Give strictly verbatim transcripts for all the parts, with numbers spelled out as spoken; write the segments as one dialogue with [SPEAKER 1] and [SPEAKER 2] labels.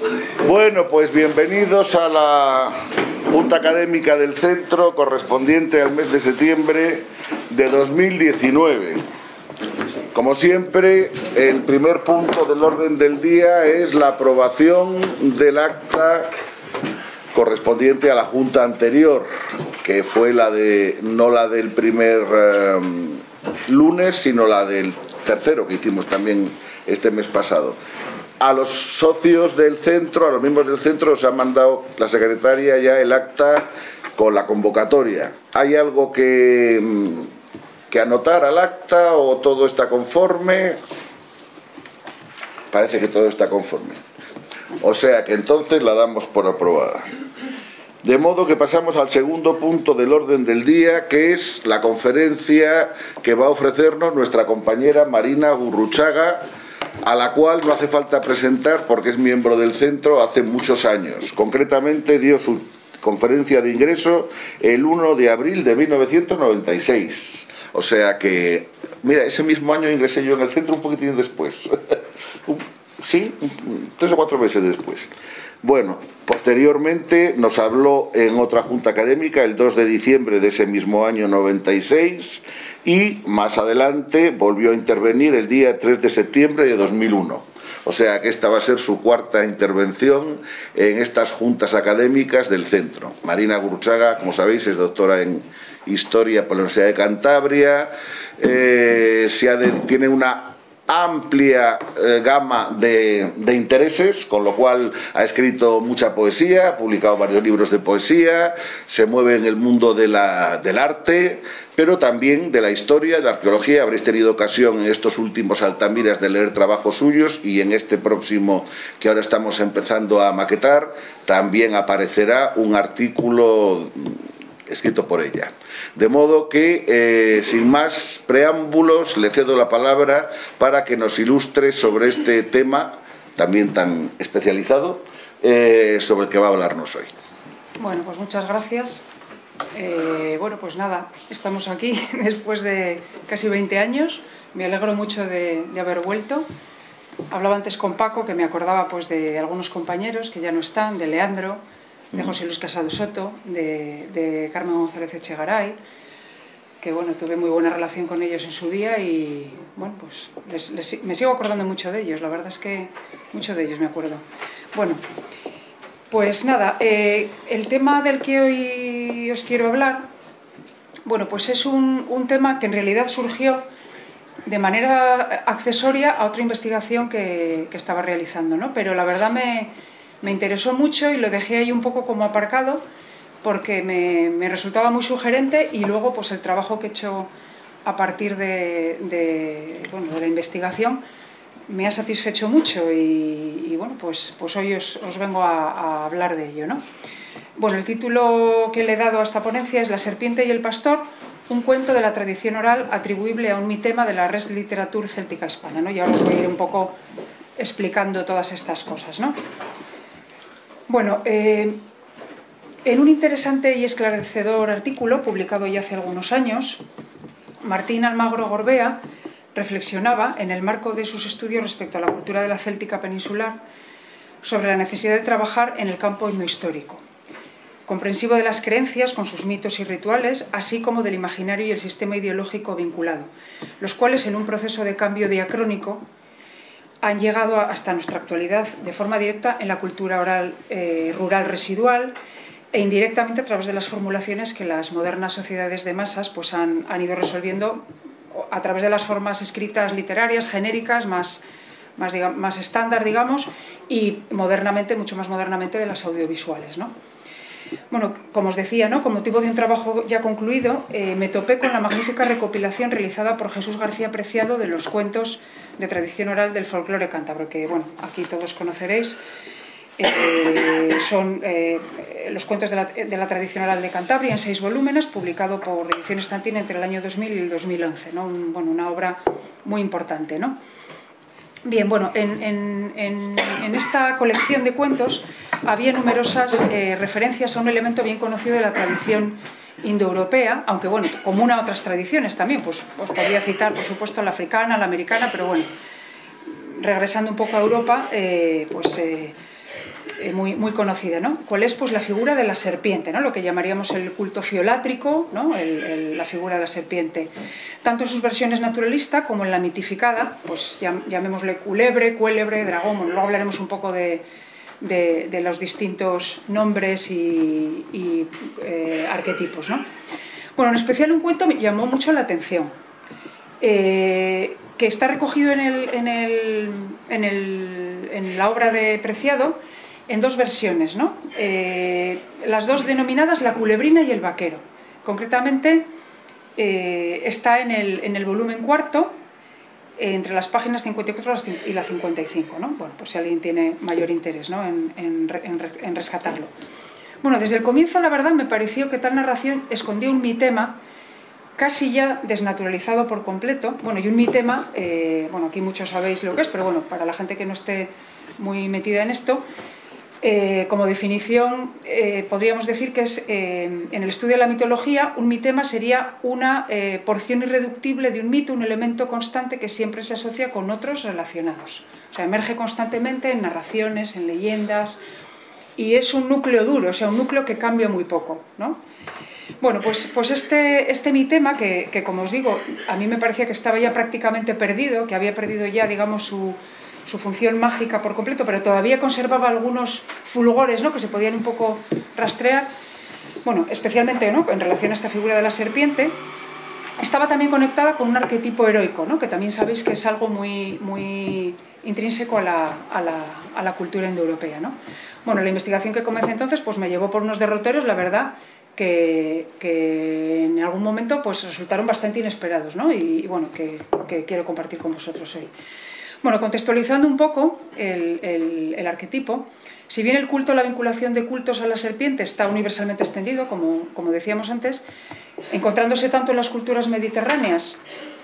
[SPEAKER 1] Bueno, pues bienvenidos a la Junta Académica del Centro correspondiente al mes de septiembre de dos mil diecinueve. Como siempre, el primer punto del orden del día es la aprobación del acta correspondiente a la Junta anterior, que fue la de, no la del primer eh, lunes, sino la del tercero que hicimos también este mes pasado. A los socios del centro, a los miembros del centro, os ha mandado la secretaria ya el acta con la convocatoria. ¿Hay algo que, que anotar al acta o todo está conforme? Parece que todo está conforme. O sea que entonces la damos por aprobada. De modo que pasamos al segundo punto del orden del día, que es la conferencia que va a ofrecernos nuestra compañera Marina Gurruchaga, a la cual no hace falta presentar porque es miembro del centro hace muchos años. Concretamente dio su conferencia de ingreso el uno de abril de mil novecientos noventa y seis. O sea que, mira, ese mismo año ingresé yo en el centro un poquitín después. Sí, tres o cuatro meses después. Bueno, posteriormente nos habló en otra junta académica el dos de diciembre de ese mismo año noventa y seis y más adelante volvió a intervenir el día tres de septiembre de dos mil uno. O sea que esta va a ser su cuarta intervención en estas juntas académicas del centro. Marina Gurruchaga, como sabéis, es doctora en Historia por la Universidad de Cantabria, eh, se ha de, tiene una amplia eh, gama de, de intereses, con lo cual ha escrito mucha poesía, ha publicado varios libros de poesía, se mueve en el mundo de la, del arte, pero también de la historia, de la arqueología. Habréis tenido ocasión en estos últimos Altamiras de leer trabajos suyos, y en este próximo que ahora estamos empezando a maquetar también aparecerá un artículo escrito por ella. De modo que, eh, sin más preámbulos, le cedo la palabra para que nos ilustre sobre este tema, también tan especializado, eh, sobre el que va a hablarnos hoy.
[SPEAKER 2] Bueno, pues muchas gracias. Eh, bueno, pues nada, estamos aquí después de casi veinte años. Me alegro mucho de, de haber vuelto. Hablaba antes con Paco, que me acordaba pues de algunos compañeros que ya no están, de Leandro, de José Luis Casado Soto, de, de Carmen González Echegaray, que bueno, tuve muy buena relación con ellos en su día y bueno, pues les, les, me sigo acordando mucho de ellos, la verdad es que mucho de ellos me acuerdo. Bueno, pues nada, eh, el tema del que hoy os quiero hablar, bueno, pues es un, un tema que en realidad surgió de manera accesoria a otra investigación que, que estaba realizando, ¿no? Pero la verdad me... Me interesó mucho y lo dejé ahí un poco como aparcado porque me, me resultaba muy sugerente, y luego pues el trabajo que he hecho a partir de, de, bueno, de la investigación me ha satisfecho mucho y, y bueno, pues, pues hoy os, os vengo a, a hablar de ello, ¿no? Bueno, el título que le he dado a esta ponencia es La serpiente y el pastor, un cuento de la tradición oral atribuible a un mitema de la res literatura céltica hispana, ¿no? Y ahora os voy a ir un poco explicando todas estas cosas, ¿no? Bueno, eh, en un interesante y esclarecedor artículo publicado ya hace algunos años, Martín Almagro Gorbea reflexionaba, en el marco de sus estudios respecto a la cultura de la céltica peninsular, sobre la necesidad de trabajar en el campo etnohistórico, comprensivo de las creencias con sus mitos y rituales, así como del imaginario y el sistema ideológico vinculado, los cuales en un proceso de cambio diacrónico han llegado hasta nuestra actualidad de forma directa en la cultura oral eh, rural residual e indirectamente a través de las formulaciones que las modernas sociedades de masas pues han, han ido resolviendo a través de las formas escritas literarias, genéricas, más, más, digamos, más estándar, digamos, y modernamente, mucho más modernamente, de las audiovisuales, ¿no? Bueno, como os decía, ¿no? Con motivo de un trabajo ya concluido, eh, me topé con la magnífica recopilación realizada por Jesús García Preciado de los cuentos de tradición oral del folclore cántabro, que bueno, aquí todos conoceréis. Eh, son eh, los cuentos de la, de la tradición oral de Cantabria en seis volúmenes, publicado por Ediciones Tantín entre el año dos mil y el dos mil once, ¿no? Un, bueno, una obra muy importante, ¿no? Bien, bueno, en, en, en, en esta colección de cuentos había numerosas eh, referencias a un elemento bien conocido de la tradición indoeuropea, aunque bueno, común a otras tradiciones también, pues os podría citar por supuesto la africana, la americana, pero bueno, regresando un poco a Europa, eh, pues eh, eh, muy, muy conocida, ¿no? ¿Cuál es? Pues la figura de la serpiente, ¿no? Lo que llamaríamos el culto fiolátrico, ¿no? el, el, la figura de la serpiente. Tanto en sus versiones naturalista como en la mitificada, pues llam, llamémosle culebre, cuélebre, dragón. Bueno, luego hablaremos un poco de, de, de los distintos nombres y, y eh, arquetipos, ¿no? Bueno, en especial un cuento me llamó mucho la atención, eh, que está recogido en, el, en, el, en, el, en la obra de Preciado en dos versiones, ¿no? Eh, las dos denominadas La culebrina y El vaquero. Concretamente eh, está en el, en el volumen cuarto, eh, entre las páginas cincuenta y cuatro y la cincuenta y cinco, ¿no? Bueno, pues si alguien tiene mayor interés, ¿no? en, en, en, en rescatarlo. Bueno, desde el comienzo, la verdad, me pareció que tal narración escondía un mitema casi ya desnaturalizado por completo. Bueno, y un mitema, eh, bueno, aquí muchos sabéis lo que es, pero bueno, para la gente que no esté muy metida en esto, eh, como definición, eh, podríamos decir que es, eh, en el estudio de la mitología, un mitema sería una eh, porción irreductible de un mito, un elemento constante que siempre se asocia con otros relacionados. O sea, emerge constantemente en narraciones, en leyendas, y es un núcleo duro, o sea, un núcleo que cambia muy poco, ¿no? Bueno, pues, pues este, este mitema, que, que como os digo, a mí me parecía que estaba ya prácticamente perdido, que había perdido ya, digamos, su, su función mágica por completo, pero todavía conservaba algunos fulgores, ¿no?, que se podían un poco rastrear, bueno, especialmente, ¿no?, en relación a esta figura de la serpiente, estaba también conectada con un arquetipo heroico, ¿no?, que también sabéis que es algo muy, muy intrínseco a la, a la, a la cultura indoeuropea, ¿no? Bueno, la investigación que comencé entonces pues me llevó por unos derroteros, la verdad, que, que en algún momento pues resultaron bastante inesperados, ¿no? Y, y bueno, que, que quiero compartir con vosotros hoy. Bueno, contextualizando un poco el, el, el arquetipo, si bien el culto, la vinculación de cultos a la serpiente está universalmente extendido, como, como decíamos antes, encontrándose tanto en las culturas mediterráneas,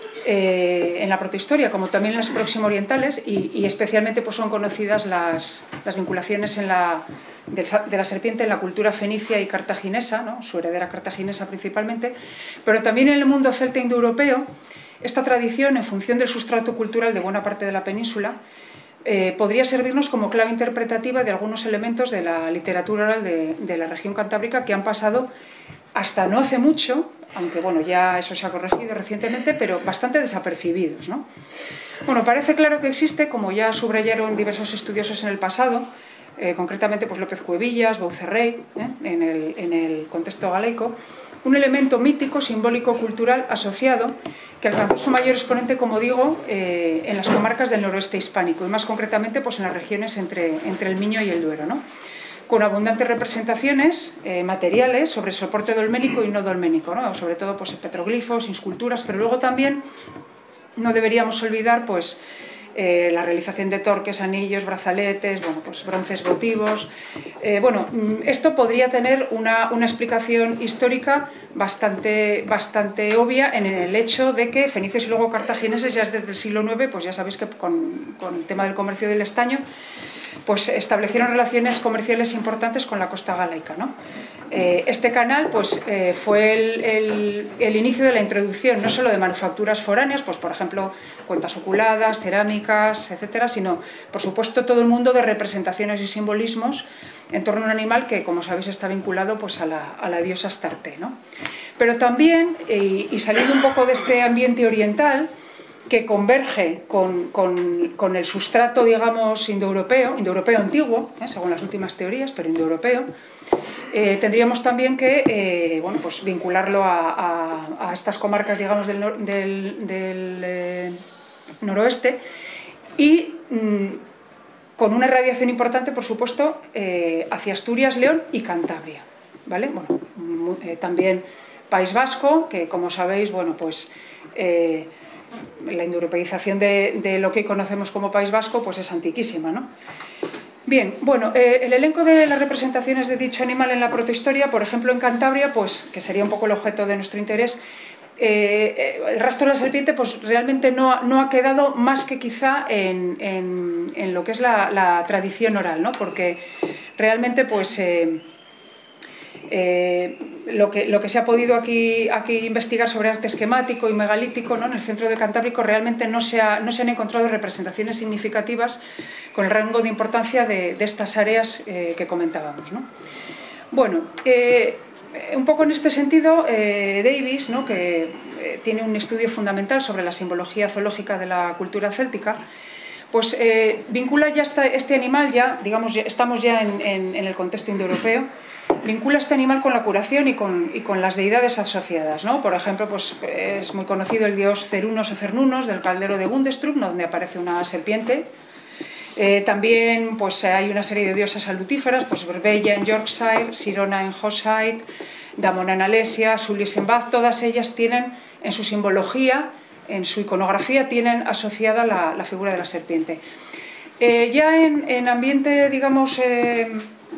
[SPEAKER 2] Eh, en la protohistoria, como también en las próximo orientales, y, y especialmente pues son conocidas las, las vinculaciones en la, de, de la serpiente en la cultura fenicia y cartaginesa, ¿no?, su heredera cartaginesa principalmente, pero también en el mundo celta indoeuropeo. Esta tradición, en función del sustrato cultural de buena parte de la península, eh, podría servirnos como clave interpretativa de algunos elementos de la literatura oral de, de la región cantábrica que han pasado hasta no hace mucho, aunque bueno, ya eso se ha corregido recientemente, pero bastante desapercibidos, ¿no? Bueno, parece claro que existe, como ya subrayaron diversos estudiosos en el pasado, eh, concretamente pues López Cuevillas, Boucerrey, ¿eh? en, el, en el contexto galaico, un elemento mítico, simbólico, cultural asociado que alcanzó su mayor exponente, como digo, eh, en las comarcas del noroeste hispánico y más concretamente pues en las regiones entre, entre el Miño y el Duero, ¿no?, con abundantes representaciones eh, materiales sobre soporte dolménico y no dolménico, ¿no?, sobre todo pues, petroglifos, esculturas, pero luego también no deberíamos olvidar pues, eh, la realización de torques, anillos, brazaletes, bueno, pues, bronces votivos. Eh, bueno, esto podría tener una, una explicación histórica bastante, bastante obvia en el hecho de que fenicios y luego cartagineses ya desde el siglo nueve, pues ya sabéis que con, con el tema del comercio del estaño, pues establecieron relaciones comerciales importantes con la costa galaica, ¿no? Eh, este canal pues, eh, fue el, el, el inicio de la introducción no solo de manufacturas foráneas, pues por ejemplo cuentas oculadas, cerámicas, etcétera, sino por supuesto todo el mundo de representaciones y simbolismos en torno a un animal que, como sabéis, está vinculado pues, a, la, a la diosa Astarte, ¿no? Pero también, eh, y saliendo un poco de este ambiente oriental, que converge con, con, con el sustrato, digamos, indoeuropeo, indoeuropeo antiguo, ¿eh? según las últimas teorías, pero indoeuropeo, eh, tendríamos también que eh, bueno, pues vincularlo a, a, a estas comarcas, digamos, del, nor, del, del eh, noroeste y mmm, con una irradiación importante, por supuesto, eh, hacia Asturias, León y Cantabria, ¿vale? Bueno, eh, también País Vasco, que como sabéis, bueno, pues eh, la indoeuropeización de, de lo que conocemos como País Vasco pues es antiquísima, ¿no? Bien, bueno, eh, el elenco de las representaciones de dicho animal en la protohistoria, por ejemplo en Cantabria, pues que sería un poco el objeto de nuestro interés, eh, el rastro de la serpiente pues realmente no, no ha quedado más que quizá en, en, en lo que es la, la tradición oral, ¿no? Porque realmente pues... Eh, Eh, lo, que, lo que se ha podido aquí, aquí investigar sobre arte esquemático y megalítico, ¿no? En el centro de Cantábrico realmente no se, ha, no se han encontrado representaciones significativas con el rango de importancia de, de estas áreas eh, que comentábamos, ¿no? Bueno, eh, un poco en este sentido, eh, Davis, ¿no? que eh, tiene un estudio fundamental sobre la simbología zoológica de la cultura céltica, pues eh, vincula ya esta, este animal, ya, digamos, ya, estamos ya en, en, en el contexto indoeuropeo, vincula este animal con la curación y con, y con las deidades asociadas, ¿no? Por ejemplo, pues es muy conocido el dios Cerunos o Cernunos del caldero de Gundestrup, ¿no? Donde aparece una serpiente. Eh, también pues, hay una serie de diosas salutíferas, pues Berbella en Yorkshire, Sirona en Hoshide, Damona en Alesia, Sulis en Bath, todas ellas tienen en su simbología, en su iconografía, tienen asociada la, la figura de la serpiente. Eh, ya en, en ambiente, digamos, eh,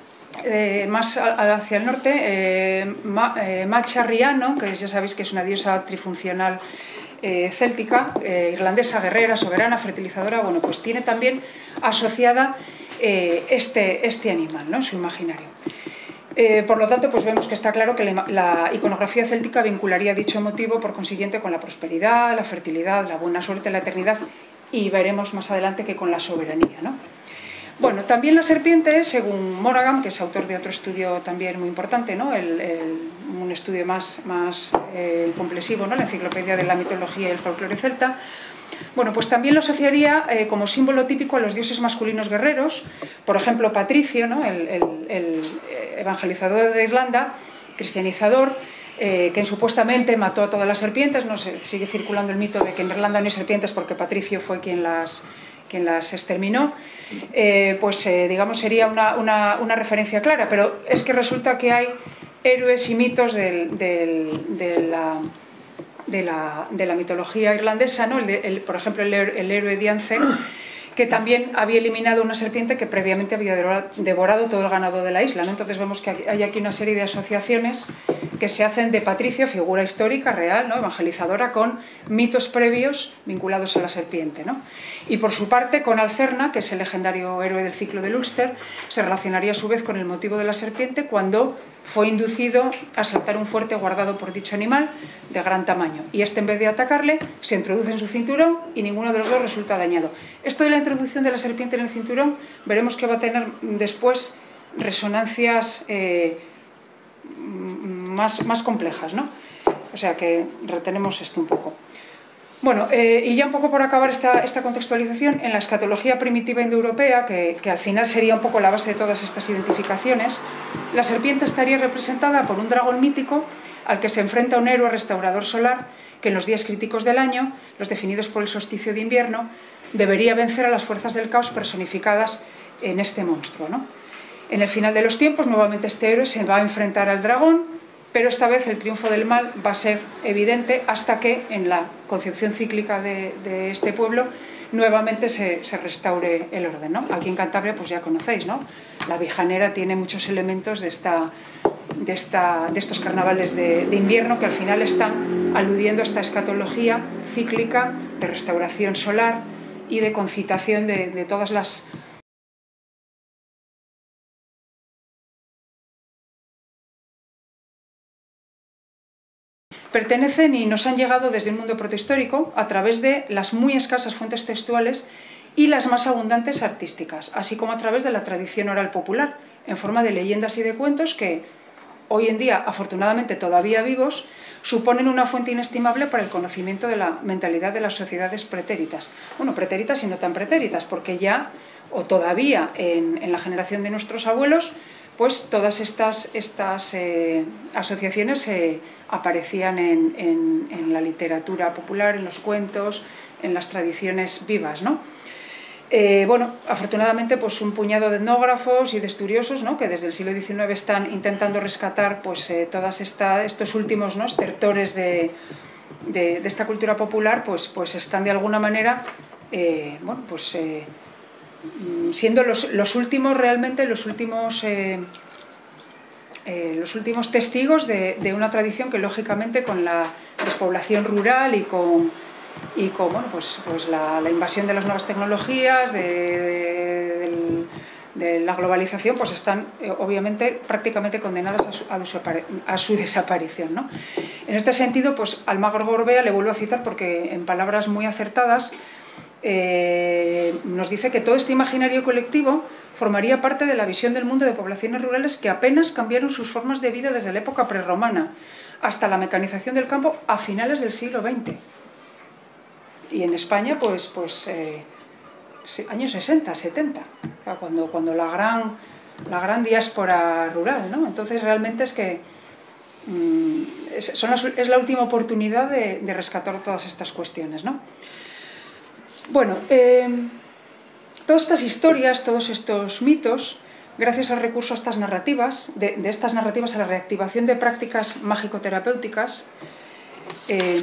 [SPEAKER 2] eh, más hacia el norte, eh, Ma, eh, Macha Riano, que ya sabéis que es una diosa trifuncional Eh, céltica, eh, irlandesa, guerrera, soberana, fertilizadora, bueno, pues tiene también asociada eh, este, este animal, ¿no? En su imaginario. Eh, por lo tanto, pues vemos que está claro que la, la iconografía céltica vincularía dicho motivo, por consiguiente, con la prosperidad, la fertilidad, la buena suerte, la eternidad, y veremos más adelante que con la soberanía, ¿no? Bueno, también la serpiente, según Monaghan, que es autor de otro estudio también muy importante, ¿no? el, el, un estudio más, más eh, complexivo, ¿no? La enciclopedia de la mitología y el folclore celta, bueno, pues también lo asociaría eh, como símbolo típico a los dioses masculinos guerreros, por ejemplo, Patricio, ¿no? el, el, el evangelizador de Irlanda, cristianizador, eh, que supuestamente mató a todas las serpientes, no sé, sigue circulando el mito de que en Irlanda no hay serpientes porque Patricio fue quien las... quien las exterminó, eh, pues eh, digamos sería una, una, una referencia clara, pero es que resulta que hay héroes y mitos del, del, de, la, de, la, de la mitología irlandesa, ¿no? el de, el, por ejemplo el, el héroe Dianzen, que también había eliminado una serpiente que previamente había devorado todo el ganado de la isla, ¿no? Entonces vemos que hay aquí una serie de asociaciones que se hacen de Patricio, figura histórica, real, ¿no? Evangelizadora, con mitos previos vinculados a la serpiente, ¿no? Y por su parte, con Alcerna, que es el legendario héroe del ciclo de Ulster, se relacionaría a su vez con el motivo de la serpiente cuando fue inducido a saltar un fuerte guardado por dicho animal de gran tamaño. Y este, en vez de atacarle, se introduce en su cinturón y ninguno de los dos resulta dañado. Esto de la introducción de la serpiente en el cinturón, veremos que va a tener después resonancias eh, más, más complejas, ¿no? O sea que retenemos esto un poco. Bueno, eh, y ya un poco por acabar esta, esta contextualización, en la escatología primitiva indoeuropea, que, que al final sería un poco la base de todas estas identificaciones, la serpiente estaría representada por un dragón mítico al que se enfrenta un héroe restaurador solar que en los días críticos del año, los definidos por el solsticio de invierno, debería vencer a las fuerzas del caos personificadas en este monstruo, ¿no? En el final de los tiempos, nuevamente este héroe se va a enfrentar al dragón, pero esta vez el triunfo del mal va a ser evidente hasta que, en la concepción cíclica de, de este pueblo, nuevamente se, se restaure el orden, ¿no? Aquí en Cantabria, pues ya conocéis, ¿no? La Vijanera tiene muchos elementos de, esta, de, esta, de estos carnavales de, de invierno que al final están aludiendo a esta escatología cíclica de restauración solar y de concitación de, de todas las... pertenecen y nos han llegado desde un mundo protohistórico a través de las muy escasas fuentes textuales y las más abundantes artísticas, así como a través de la tradición oral popular, en forma de leyendas y de cuentos que, hoy en día, afortunadamente todavía vivos, suponen una fuente inestimable para el conocimiento de la mentalidad de las sociedades pretéritas. Bueno, pretéritas y no tan pretéritas, porque ya, o todavía en, en la generación de nuestros abuelos, pues todas estas, estas eh, asociaciones eh, aparecían en, en, en la literatura popular, en los cuentos, en las tradiciones vivas, ¿no? Eh, bueno, afortunadamente, pues un puñado de etnógrafos y de estudiosos, ¿no? Que desde el siglo diecinueve están intentando rescatar pues eh, todas esta, estos últimos, ¿no? estertores de, de, de esta cultura popular, pues, pues están de alguna manera, eh, bueno, pues eh, siendo los, los últimos realmente, los últimos, eh, eh, los últimos testigos de, de una tradición que lógicamente con la despoblación rural y con, y con bueno, pues, pues la, la invasión de las nuevas tecnologías, de, de, del, de la globalización, pues están eh, obviamente prácticamente condenadas a su, a su, a su desaparición, ¿no? En este sentido, pues Almagro Gorbea le vuelvo a citar porque en palabras muy acertadas eh, nos dice que todo este imaginario colectivo formaría parte de la visión del mundo de poblaciones rurales que apenas cambiaron sus formas de vida desde la época prerromana hasta la mecanización del campo a finales del siglo veinte. Y en España, pues, pues eh, años sesenta, setenta, cuando, cuando la, gran, la gran diáspora rural, ¿no? Entonces realmente es que mmm, es, son las, es la última oportunidad de, de rescatar todas estas cuestiones, ¿no? Bueno, eh, todas estas historias, todos estos mitos, gracias al recurso a estas narrativas, de, de estas narrativas a la reactivación de prácticas mágico-terapéuticas eh,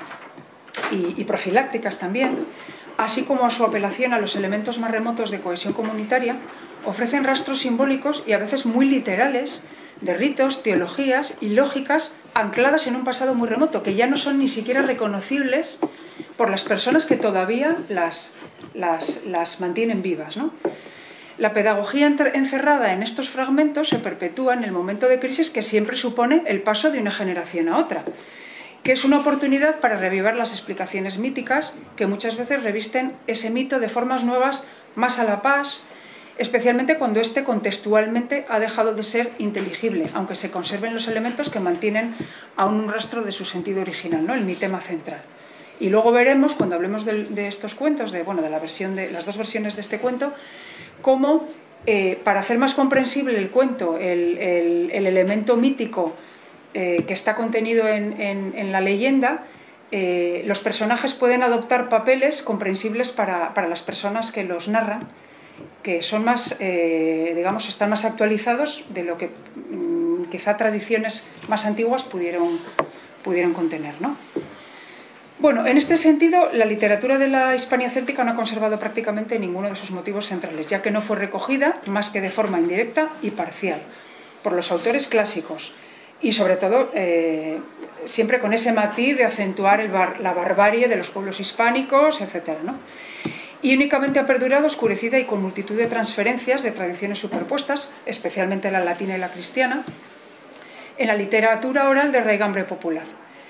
[SPEAKER 2] y, y profilácticas también, así como a su apelación a los elementos más remotos de cohesión comunitaria, ofrecen rastros simbólicos y a veces muy literales de ritos, teologías y lógicas ancladas en un pasado muy remoto, que ya no son ni siquiera reconocibles por las personas que todavía las, las, las mantienen vivas, ¿no? La pedagogía encerrada en estos fragmentos se perpetúa en el momento de crisis que siempre supone el paso de una generación a otra, que es una oportunidad para revivar las explicaciones míticas que muchas veces revisten ese mito de formas nuevas más a la paz, especialmente cuando éste contextualmente ha dejado de ser inteligible, aunque se conserven los elementos que mantienen aún un rastro de su sentido original, ¿no? El mitema central. Y luego veremos, cuando hablemos de, de estos cuentos, de, bueno, de, la versión de las dos versiones de este cuento, cómo, eh, para hacer más comprensible el cuento, el, el, el elemento mítico eh, que está contenido en, en, en la leyenda, eh, los personajes pueden adoptar papeles comprensibles para, para las personas que los narran, que son más, eh, digamos, están más actualizados de lo que mmm, quizá tradiciones más antiguas pudieron, pudieron contener, ¿no? Bueno, en este sentido, la literatura de la Hispania céltica no ha conservado prácticamente ninguno de sus motivos centrales, ya que no fue recogida, más que de forma indirecta y parcial, por los autores clásicos, y sobre todo, eh, siempre con ese matiz de acentuar el bar, la barbarie de los pueblos hispánicos, etcétera, ¿no? Y únicamente ha perdurado oscurecida y con multitud de transferencias de tradiciones superpuestas, especialmente la latina y la cristiana, en la literatura oral de raigambre popular.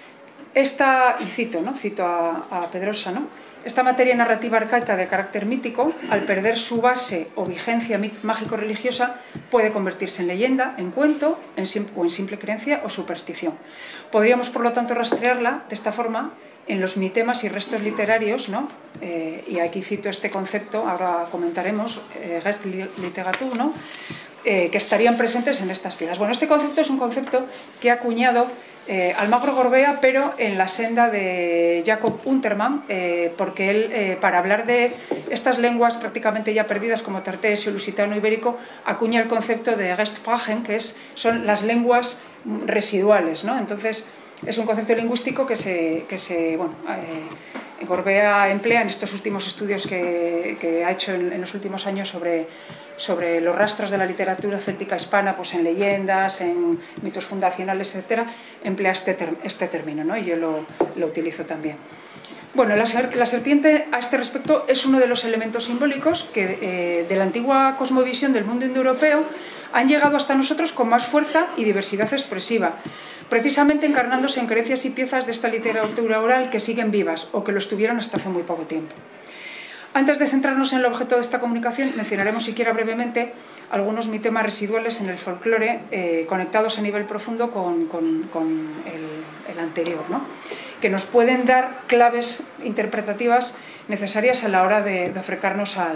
[SPEAKER 2] Esta, y cito, ¿no? cito a, a Pedrosa, ¿no? Esta materia narrativa arcaica de carácter mítico, al perder su base o vigencia mágico-religiosa, puede convertirse en leyenda, en cuento, en o en simple creencia o superstición. Podríamos, por lo tanto, rastrearla de esta forma en los mitemas y restos literarios, ¿no? Eh, y aquí cito este concepto, ahora comentaremos, eh, Restliteratur, ¿no? Eh, que estarían presentes en estas piezas. Bueno, este concepto es un concepto que ha acuñado eh, Almagro Gorbea, pero en la senda de Jacob Untermann, eh, porque él, eh, para hablar de estas lenguas prácticamente ya perdidas como tartesio, lusitano, ibérico, acuña el concepto de Restsprachen, que es, son las lenguas residuales, ¿no? Entonces, es un concepto lingüístico que se, que se bueno, eh, Gorbea emplea en estos últimos estudios que, que ha hecho en, en los últimos años sobre, sobre los rastros de la literatura céltica hispana, pues en leyendas, en mitos fundacionales, etcétera, emplea este, ter, este término, ¿no? Y yo lo, lo utilizo también. Bueno, la, la serpiente a este respecto es uno de los elementos simbólicos que eh, de la antigua cosmovisión del mundo indoeuropeo han llegado hasta nosotros con más fuerza y diversidad expresiva, precisamente encarnándose en creencias y piezas de esta literatura oral que siguen vivas o que lo estuvieron hasta hace muy poco tiempo. Antes de centrarnos en el objeto de esta comunicación, mencionaremos siquiera brevemente algunos mitemas residuales en el folclore eh, conectados a nivel profundo con, con, con el, el anterior, ¿no? Que nos pueden dar claves interpretativas necesarias a la hora de, de acercarnos al,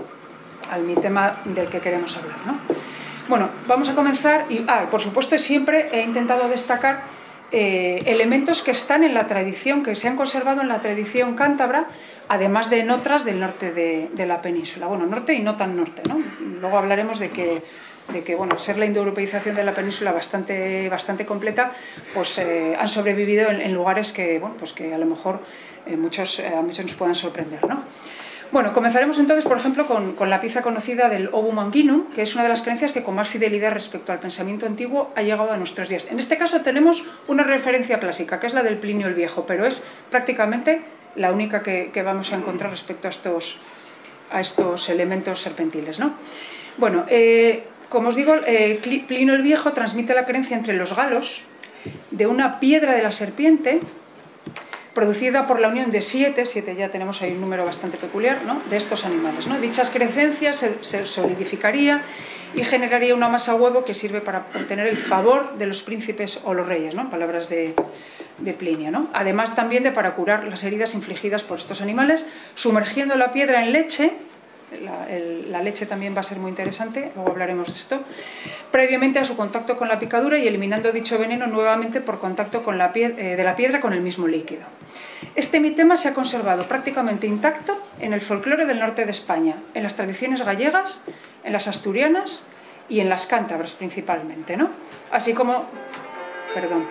[SPEAKER 2] al mitema del que queremos hablar, ¿no? Bueno, vamos a comenzar y, ah, por supuesto, siempre he intentado destacar eh, elementos que están en la tradición, que se han conservado en la tradición cántabra, además de en otras del norte de, de la península. Bueno, norte y no tan norte, ¿no? Luego hablaremos de que, de que bueno, al ser la indoeuropeización de la península bastante, bastante completa, pues eh, han sobrevivido en, en lugares que, bueno, pues que a lo mejor eh, muchos, eh, a muchos nos puedan sorprender, ¿no? Bueno, comenzaremos entonces, por ejemplo, con, con la pieza conocida del Ovum Anguinum, que es una de las creencias que con más fidelidad respecto al pensamiento antiguo ha llegado a nuestros días. En este caso tenemos una referencia clásica, que es la del Plinio el Viejo, pero es prácticamente la única que, que vamos a encontrar respecto a estos, a estos elementos serpentiles, ¿no? Bueno, eh, como os digo, eh, Plinio el Viejo transmite la creencia entre los galos de una piedra de la serpiente producida por la unión de siete, siete ya tenemos ahí un número bastante peculiar, ¿no?, de estos animales, ¿no? Dichas creencias se, se solidificaría y generaría una masa huevo que sirve para obtener el favor de los príncipes o los reyes, ¿no?, palabras de, de Plinio, ¿no? Además también de para curar las heridas infligidas por estos animales, sumergiendo la piedra en leche. La, el, la leche también va a ser muy interesante, luego hablaremos de esto, previamente a su contacto con la picadura y eliminando dicho veneno nuevamente por contacto con la pie, eh, de la piedra con el mismo líquido. Este mitema se ha conservado prácticamente intacto en el folclore del norte de España, en las tradiciones gallegas, en las asturianas y en las cántabras principalmente, ¿no? Así como... Perdón.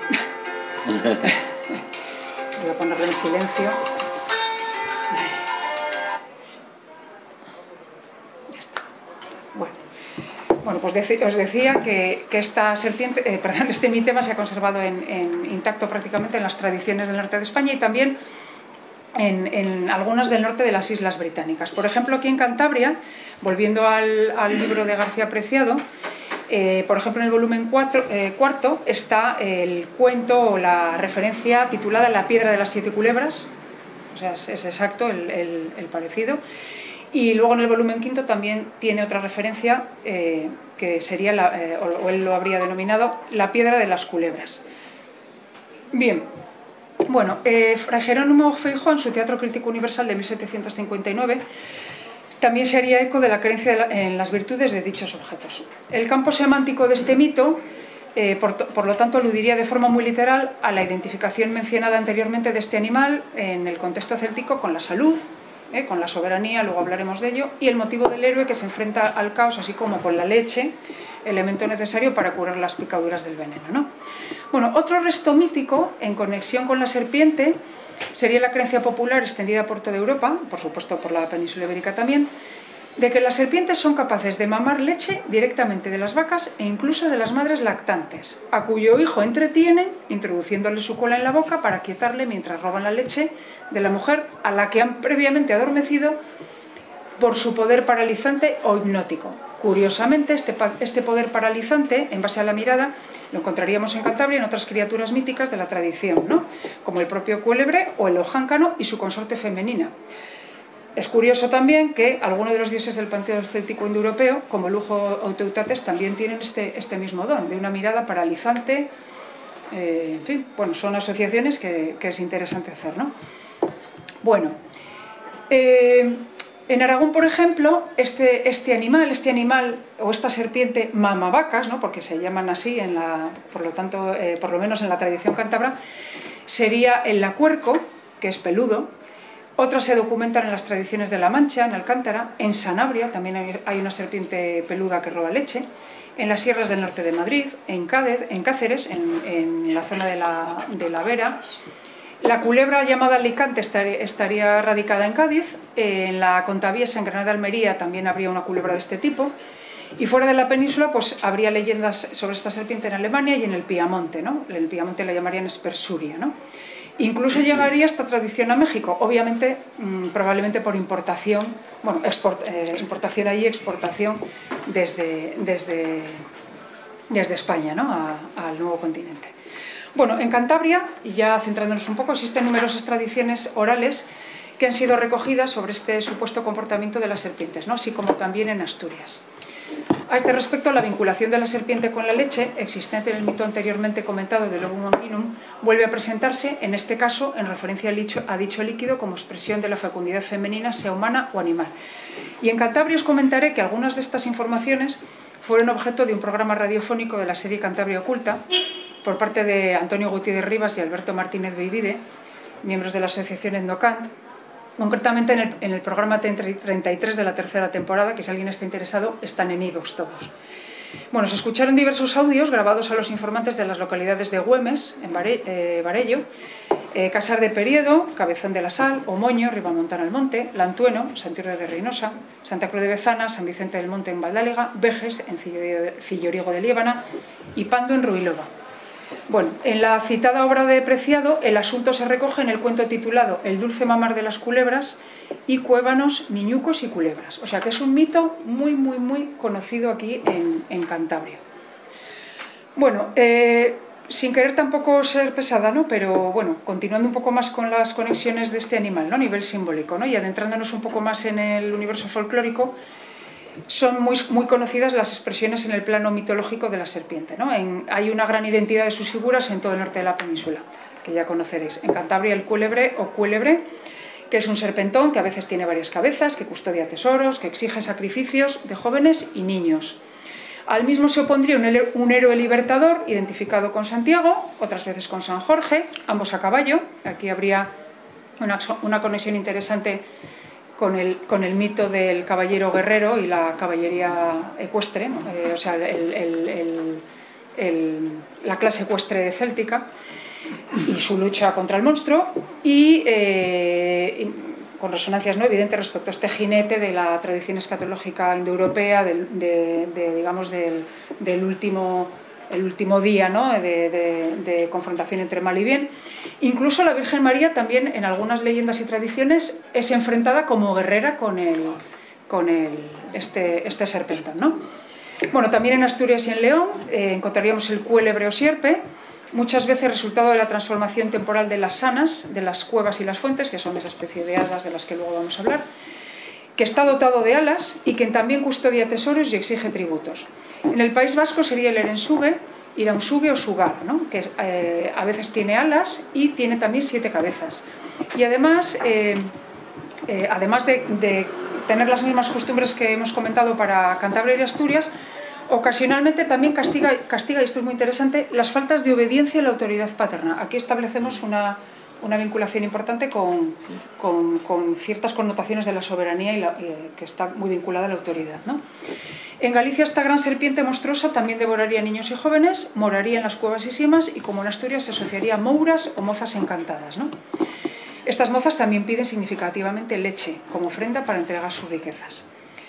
[SPEAKER 2] Voy a ponerlo en silencio. Bueno, bueno, pues dec os decía que, que esta serpiente, eh, perdón, este mitema se ha conservado en, en, intacto prácticamente en las tradiciones del norte de España y también en, en algunas del norte de las Islas Británicas. Por ejemplo, aquí en Cantabria, volviendo al, al libro de García Preciado, eh, por ejemplo, en el volumen cuatro, eh, cuarto está el cuento o la referencia titulada La piedra de las siete culebras, o sea, es, es exacto el, el, el parecido. Y luego en el volumen quinto también tiene otra referencia eh, que sería, la, eh, o él lo habría denominado, la piedra de las culebras. Bien, bueno, eh, Fray Jerónimo Feijoo, en su Teatro Crítico Universal de mil setecientos cincuenta y nueve, también se haría eco de la creencia de la, en las virtudes de dichos objetos. El campo semántico de este mito, eh, por, por lo tanto, aludiría de forma muy literal a la identificación mencionada anteriormente de este animal en el contexto céltico con la salud, Eh, con la soberanía, luego hablaremos de ello, y el motivo del héroe que se enfrenta al caos, así como con la leche, elemento necesario para curar las picaduras del veneno, ¿no? Bueno, otro resto mítico en conexión con la serpiente sería la creencia popular extendida por toda Europa, por supuesto por la península ibérica también, de que las serpientes son capaces de mamar leche directamente de las vacas e incluso de las madres lactantes, a cuyo hijo entretienen introduciéndole su cola en la boca para quietarle mientras roban la leche de la mujer a la que han previamente adormecido por su poder paralizante o hipnótico. Curiosamente, este, este poder paralizante, en base a la mirada, lo encontraríamos en Cantabria en otras criaturas míticas de la tradición, ¿no?, como el propio cuélebre o el ojáncano y su consorte femenina. Es curioso también que algunos de los dioses del panteón céltico indoeuropeo, como Lujo o Teutates, también tienen este, este mismo don, de una mirada paralizante. Eh, en fin, bueno, son asociaciones que, que es interesante hacer, ¿no? Bueno, eh, en Aragón, por ejemplo, este, este animal, este animal o esta serpiente mamavacas, ¿no?, porque se llaman así, en la, por lo tanto, eh, por lo menos en la tradición cántabra, sería el lacuerco, que es peludo. Otras se documentan en las tradiciones de La Mancha, en Alcántara, en Sanabria también hay una serpiente peluda que roba leche, en las sierras del norte de Madrid, en, Cádiz, en Cáceres, en, en la zona de la, de la Vera. La culebra llamada Alicante estaría, estaría radicada en Cádiz, en la Contaviesa, en Granada de Almería, también habría una culebra de este tipo, y fuera de la península pues habría leyendas sobre esta serpiente en Alemania y en el Piamonte, ¿no? En el Piamonte la llamarían Spersuria, ¿no? Incluso llegaría esta tradición a México, obviamente, mmm, probablemente por importación, bueno, export, eh, importación allí, exportación desde, desde, desde España, ¿no?, a, al nuevo continente. Bueno, en Cantabria, y ya centrándonos un poco, existen numerosas tradiciones orales que han sido recogidas sobre este supuesto comportamiento de las serpientes, ¿no?, así como también en Asturias. A este respecto, la vinculación de la serpiente con la leche, existente en el mito anteriormente comentado del Ovum Sanguinum, vuelve a presentarse, en este caso, en referencia a dicho líquido como expresión de la fecundidad femenina, sea humana o animal. Y en Cantabria os comentaré que algunas de estas informaciones fueron objeto de un programa radiofónico de la serie Cantabria Oculta, por parte de Antonio Gutiérrez Rivas y Alberto Martínez Beivide, miembros de la asociación Endocant, concretamente en el, en el programa treinta y tres de la tercera temporada, que si alguien está interesado, están en iVoox todos. Bueno, se escucharon diversos audios grabados a los informantes de las localidades de Güemes, en Bare, eh, Barello, eh, Casar de Periedo, Cabezón de la Sal, Omoño, Ribamontana al Monte, Lantueno, Santiago de Reynosa, Santa Cruz de Bezana, San Vicente del Monte en Valdáliga, Vejes, en Cilloriego de Líbana y Pando en Ruilova. Bueno, en la citada obra de Preciado, el asunto se recoge en el cuento titulado El dulce mamar de las culebras y cuévanos, niñucos y culebras. O sea que es un mito muy, muy, muy conocido aquí en, en Cantabria. Bueno, eh, sin querer tampoco ser pesada, ¿no? Pero bueno, continuando un poco más con las conexiones de este animal, ¿no? A nivel simbólico, ¿no? Y adentrándonos un poco más en el universo folclórico, son muy, muy conocidas las expresiones en el plano mitológico de la serpiente, ¿no? En, hay una gran identidad de sus figuras en todo el norte de la península, que ya conoceréis. En Cantabria el cuélebre o cuélebre, que es un serpentón que a veces tiene varias cabezas, que custodia tesoros, que exige sacrificios de jóvenes y niños. Al mismo se opondría un, un héroe libertador identificado con Santiago, otras veces con San Jorge, ambos a caballo. Aquí habría una, una conexión interesante con el, con el mito del caballero guerrero y la caballería ecuestre, ¿no? eh, o sea, el, el, el, el, la clase ecuestre céltica y su lucha contra el monstruo, y, eh, y con resonancias, ¿no?, evidentes respecto a este jinete de la tradición escatológica indoeuropea, del, de, de, digamos, del, del último... el último día, ¿no?, de, de, de confrontación entre mal y bien. Incluso la Virgen María también en algunas leyendas y tradiciones es enfrentada como guerrera con, el, con el, este, este serpentón, ¿no? Bueno, también en Asturias y en León eh, encontraríamos el cuélebre o sierpe, muchas veces resultado de la transformación temporal de las sanas, de las cuevas y las fuentes, que son esa especie de hadas de las que luego vamos a hablar, que está dotado de alas y que también custodia tesoros y exige tributos. En el País Vasco sería el erensugue, iraunsugue o sugar, ¿no?, que eh, a veces tiene alas y tiene también siete cabezas. Y además, eh, eh, además de, de tener las mismas costumbres que hemos comentado para Cantabria y Asturias, ocasionalmente también castiga, castiga, y esto es muy interesante, las faltas de obediencia a la autoridad paterna. Aquí establecemos una... una vinculación importante con, con, con ciertas connotaciones de la soberanía y la, eh, que está muy vinculada a la autoridad, ¿no? En Galicia esta gran serpiente monstruosa también devoraría niños y jóvenes, moraría en las cuevas y simas y, como en Asturias, se asociaría a mouras o mozas encantadas, ¿no? Estas mozas también piden significativamente leche como ofrenda para entregar sus riquezas.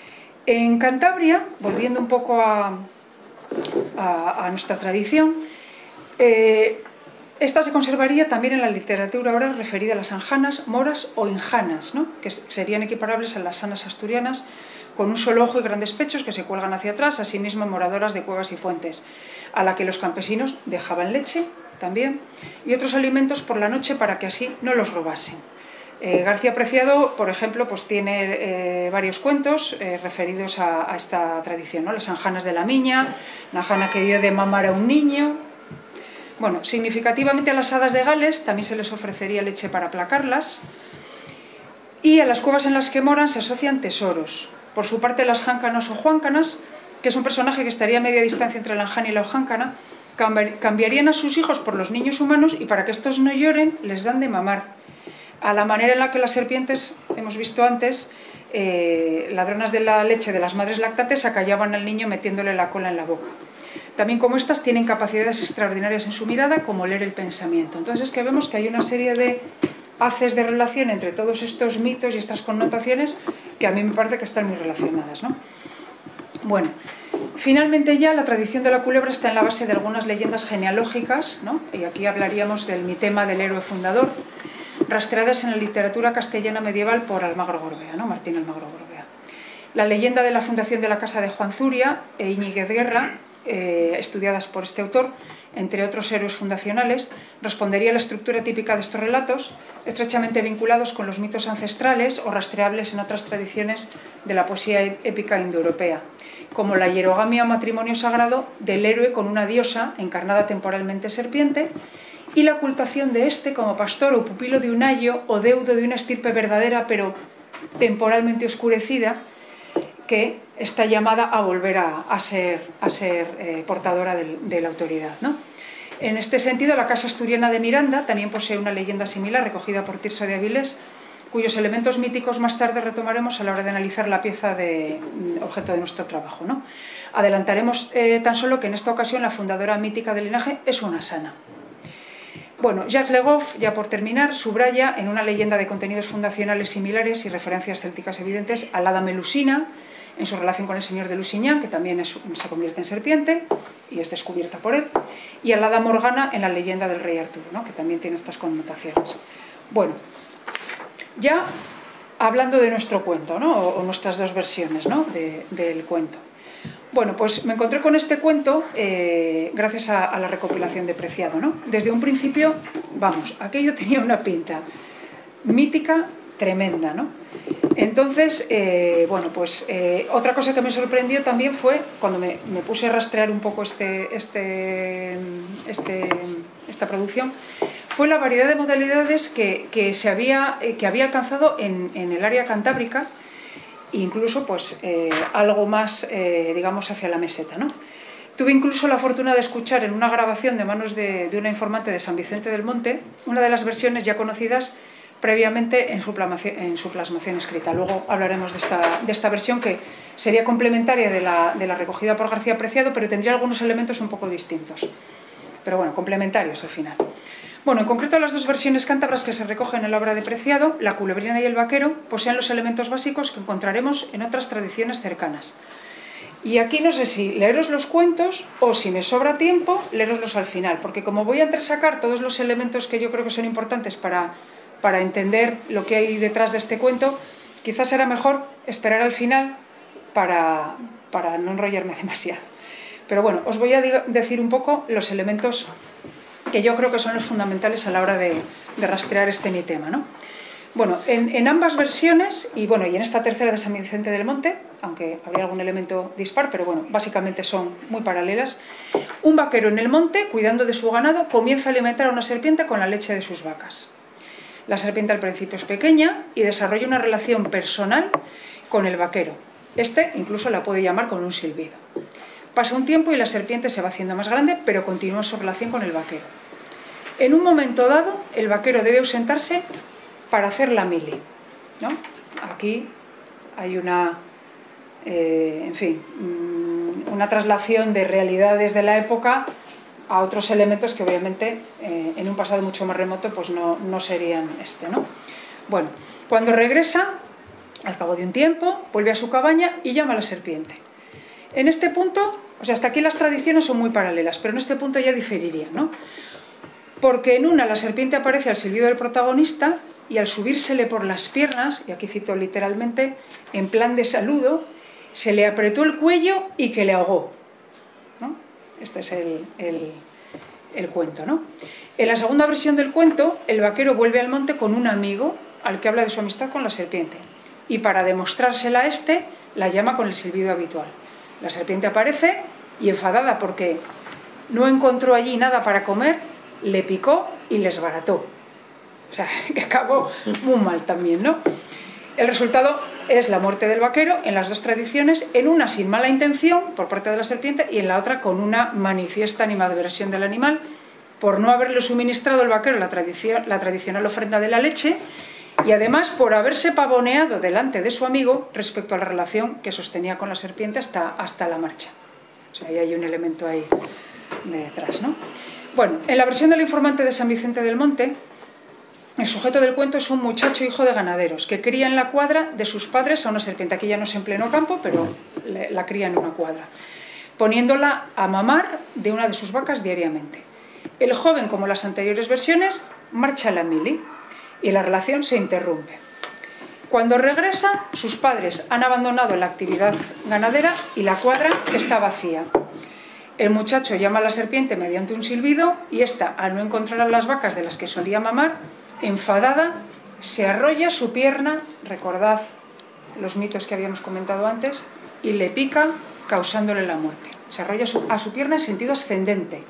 [SPEAKER 2] En Cantabria, volviendo un poco a, a, a nuestra tradición, eh, esta se conservaría también en la literatura oral referida a las anjanas, moras o injanas, ¿no?, que serían equiparables a las sanas asturianas, con un solo ojo y grandes pechos que se cuelgan hacia atrás, asimismo moradoras de cuevas y fuentes, a la que los campesinos dejaban leche también y otros alimentos por la noche para que así no los robasen. Eh, García Preciado, por ejemplo, pues tiene eh, varios cuentos eh, referidos a, a esta tradición, ¿no? Las anjanas de la miña, la anjana que dio de mamar a un niño. Bueno, significativamente a las hadas de Gales también se les ofrecería leche para aplacarlas, y a las cuevas en las que moran se asocian tesoros. Por su parte, las jáncanos o juáncanas, que es un personaje que estaría a media distancia entre la anjana y la ojáncana, cambiarían a sus hijos por los niños humanos y, para que estos no lloren, les dan de mamar, a la manera en la que las serpientes, hemos visto antes, eh, ladronas de la leche de las madres lactantes, acallaban al niño metiéndole la cola en la boca. También, como estas, tienen capacidades extraordinarias en su mirada, como leer el pensamiento. Entonces es que vemos que hay una serie de haces de relación entre todos estos mitos y estas connotaciones que a mí me parece que están muy relacionadas, ¿no? Bueno, finalmente ya la tradición de la culebra está en la base de algunas leyendas genealógicas, ¿no?, y aquí hablaríamos del mitema del héroe fundador, rastreadas en la literatura castellana medieval por Almagro Gorbea, ¿no?, Martín Almagro Gorbea. La leyenda de la fundación de la casa de Juan Zuria e Íñiguez Guerra, eh, estudiadas por este autor, entre otros héroes fundacionales, respondería a la estructura típica de estos relatos, estrechamente vinculados con los mitos ancestrales o rastreables en otras tradiciones de la poesía épica indoeuropea, como la hierogamia o matrimonio sagrado del héroe con una diosa encarnada temporalmente serpiente, y la ocultación de este como pastor o pupilo de un ayo o deudo de una estirpe verdadera pero temporalmente oscurecida, que está llamada a volver a, a ser, a ser eh, portadora de, de la autoridad, ¿no? En este sentido, la casa asturiana de Miranda también posee una leyenda similar recogida por Tirso de Avilés, cuyos elementos míticos más tarde retomaremos a la hora de analizar la pieza de objeto de nuestro trabajo, ¿no? Adelantaremos eh, tan solo que en esta ocasión la fundadora mítica del linaje es una sana. Bueno, Jacques Le Goff, ya por terminar, subraya en una leyenda de contenidos fundacionales similares y referencias célticas evidentes a la hada Melusina, en su relación con el señor de Lusignan, que también es, se convierte en serpiente y es descubierta por él, y a la hada Morgana en la leyenda del rey Arturo, ¿no? Que también tiene estas connotaciones. Bueno, ya hablando de nuestro cuento, ¿no? o, o nuestras dos versiones, ¿no? de, del cuento. Bueno, pues me encontré con este cuento eh, gracias a, a la recopilación de Preciado, ¿no? Desde un principio, vamos, aquello tenía una pinta mítica tremenda, ¿no? Entonces, eh, bueno, pues eh, otra cosa que me sorprendió también fue cuando me, me puse a rastrear un poco este, este, este, esta producción, fue la variedad de modalidades que, que, se había, eh, que había alcanzado en, en el área cantábrica, incluso pues eh, algo más, eh, digamos, hacia la meseta, ¿no? Tuve incluso la fortuna de escuchar en una grabación de manos de, de una informante de San Vicente del Monte una de las versiones ya conocidas previamente en su, plasmación, en su plasmación escrita. Luego hablaremos de esta, de esta versión que sería complementaria de la, de la recogida por García Preciado, pero tendría algunos elementos un poco distintos. Pero bueno, complementarios al final. Bueno, en concreto las dos versiones cántabras que se recogen en la obra de Preciado, la Culebrina y el Vaquero, poseen los elementos básicos que encontraremos en otras tradiciones cercanas. Y aquí no sé si leeros los cuentos o, si me sobra tiempo, leeroslos al final, porque como voy a entresacar todos los elementos que yo creo que son importantes para, para entender lo que hay detrás de este cuento, quizás será mejor esperar al final para, para no enrollarme demasiado. Pero bueno, os voy a decir un poco los elementos que yo creo que son los fundamentales a la hora de, de rastrear este mi tema, ¿no? Bueno, en, en ambas versiones, y bueno, y en esta tercera de San Vicente del Monte, aunque habría algún elemento dispar, pero bueno, básicamente son muy paralelas, un vaquero en el monte, cuidando de su ganado, comienza a alimentar a una serpiente con la leche de sus vacas. La serpiente al principio es pequeña y desarrolla una relación personal con el vaquero. Este incluso la puede llamar con un silbido. Pasa un tiempo y la serpiente se va haciendo más grande, pero continúa su relación con el vaquero. En un momento dado, el vaquero debe ausentarse para hacer la mili, ¿no? Aquí hay una, eh, en fin, una traslación de realidades de la época a otros elementos que obviamente eh, en un pasado mucho más remoto pues no, no serían este, ¿no? Bueno, cuando regresa, al cabo de un tiempo, vuelve a su cabaña y llama a la serpiente. En este punto, o sea, hasta aquí las tradiciones son muy paralelas, pero en este punto ya diferirían, ¿no? Porque en una la serpiente aparece al silbido del protagonista y al subírsele por las piernas, y aquí cito literalmente, en plan de saludo, se le apretó el cuello y que le ahogó, ¿no? Este es el, el, el cuento, ¿no? En la segunda versión del cuento, el vaquero vuelve al monte con un amigo al que habla de su amistad con la serpiente, y para demostrársela a este, la llama con el silbido habitual. La serpiente aparece y, enfadada porque no encontró allí nada para comer, le picó y le desbarató. O sea, que acabó muy mal también, ¿no? El resultado es la muerte del vaquero en las dos tradiciones, en una sin mala intención por parte de la serpiente y en la otra con una manifiesta animadversión del animal por no haberle suministrado el vaquero la, tradición, la tradicional ofrenda de la leche, y además por haberse pavoneado delante de su amigo respecto a la relación que sostenía con la serpiente hasta, hasta la marcha. O sea, ahí hay un elemento ahí detrás, ¿no? Bueno, en la versión del informante de San Vicente del Monte, el sujeto del cuento es un muchacho hijo de ganaderos que cría en la cuadra de sus padres a una serpiente. Aquí ya no es en pleno campo, pero la cría en una cuadra, poniéndola a mamar de una de sus vacas diariamente. El joven, como las anteriores versiones, marcha a la mili y la relación se interrumpe. Cuando regresa, sus padres han abandonado la actividad ganadera y la cuadra está vacía. El muchacho llama a la serpiente mediante un silbido y ésta, al no encontrar a las vacas de las que solía mamar, enfadada, se arrolla su pierna, recordad los mitos que habíamos comentado antes, y le pica, causándole la muerte. Se arrolla a su pierna en sentido ascendente.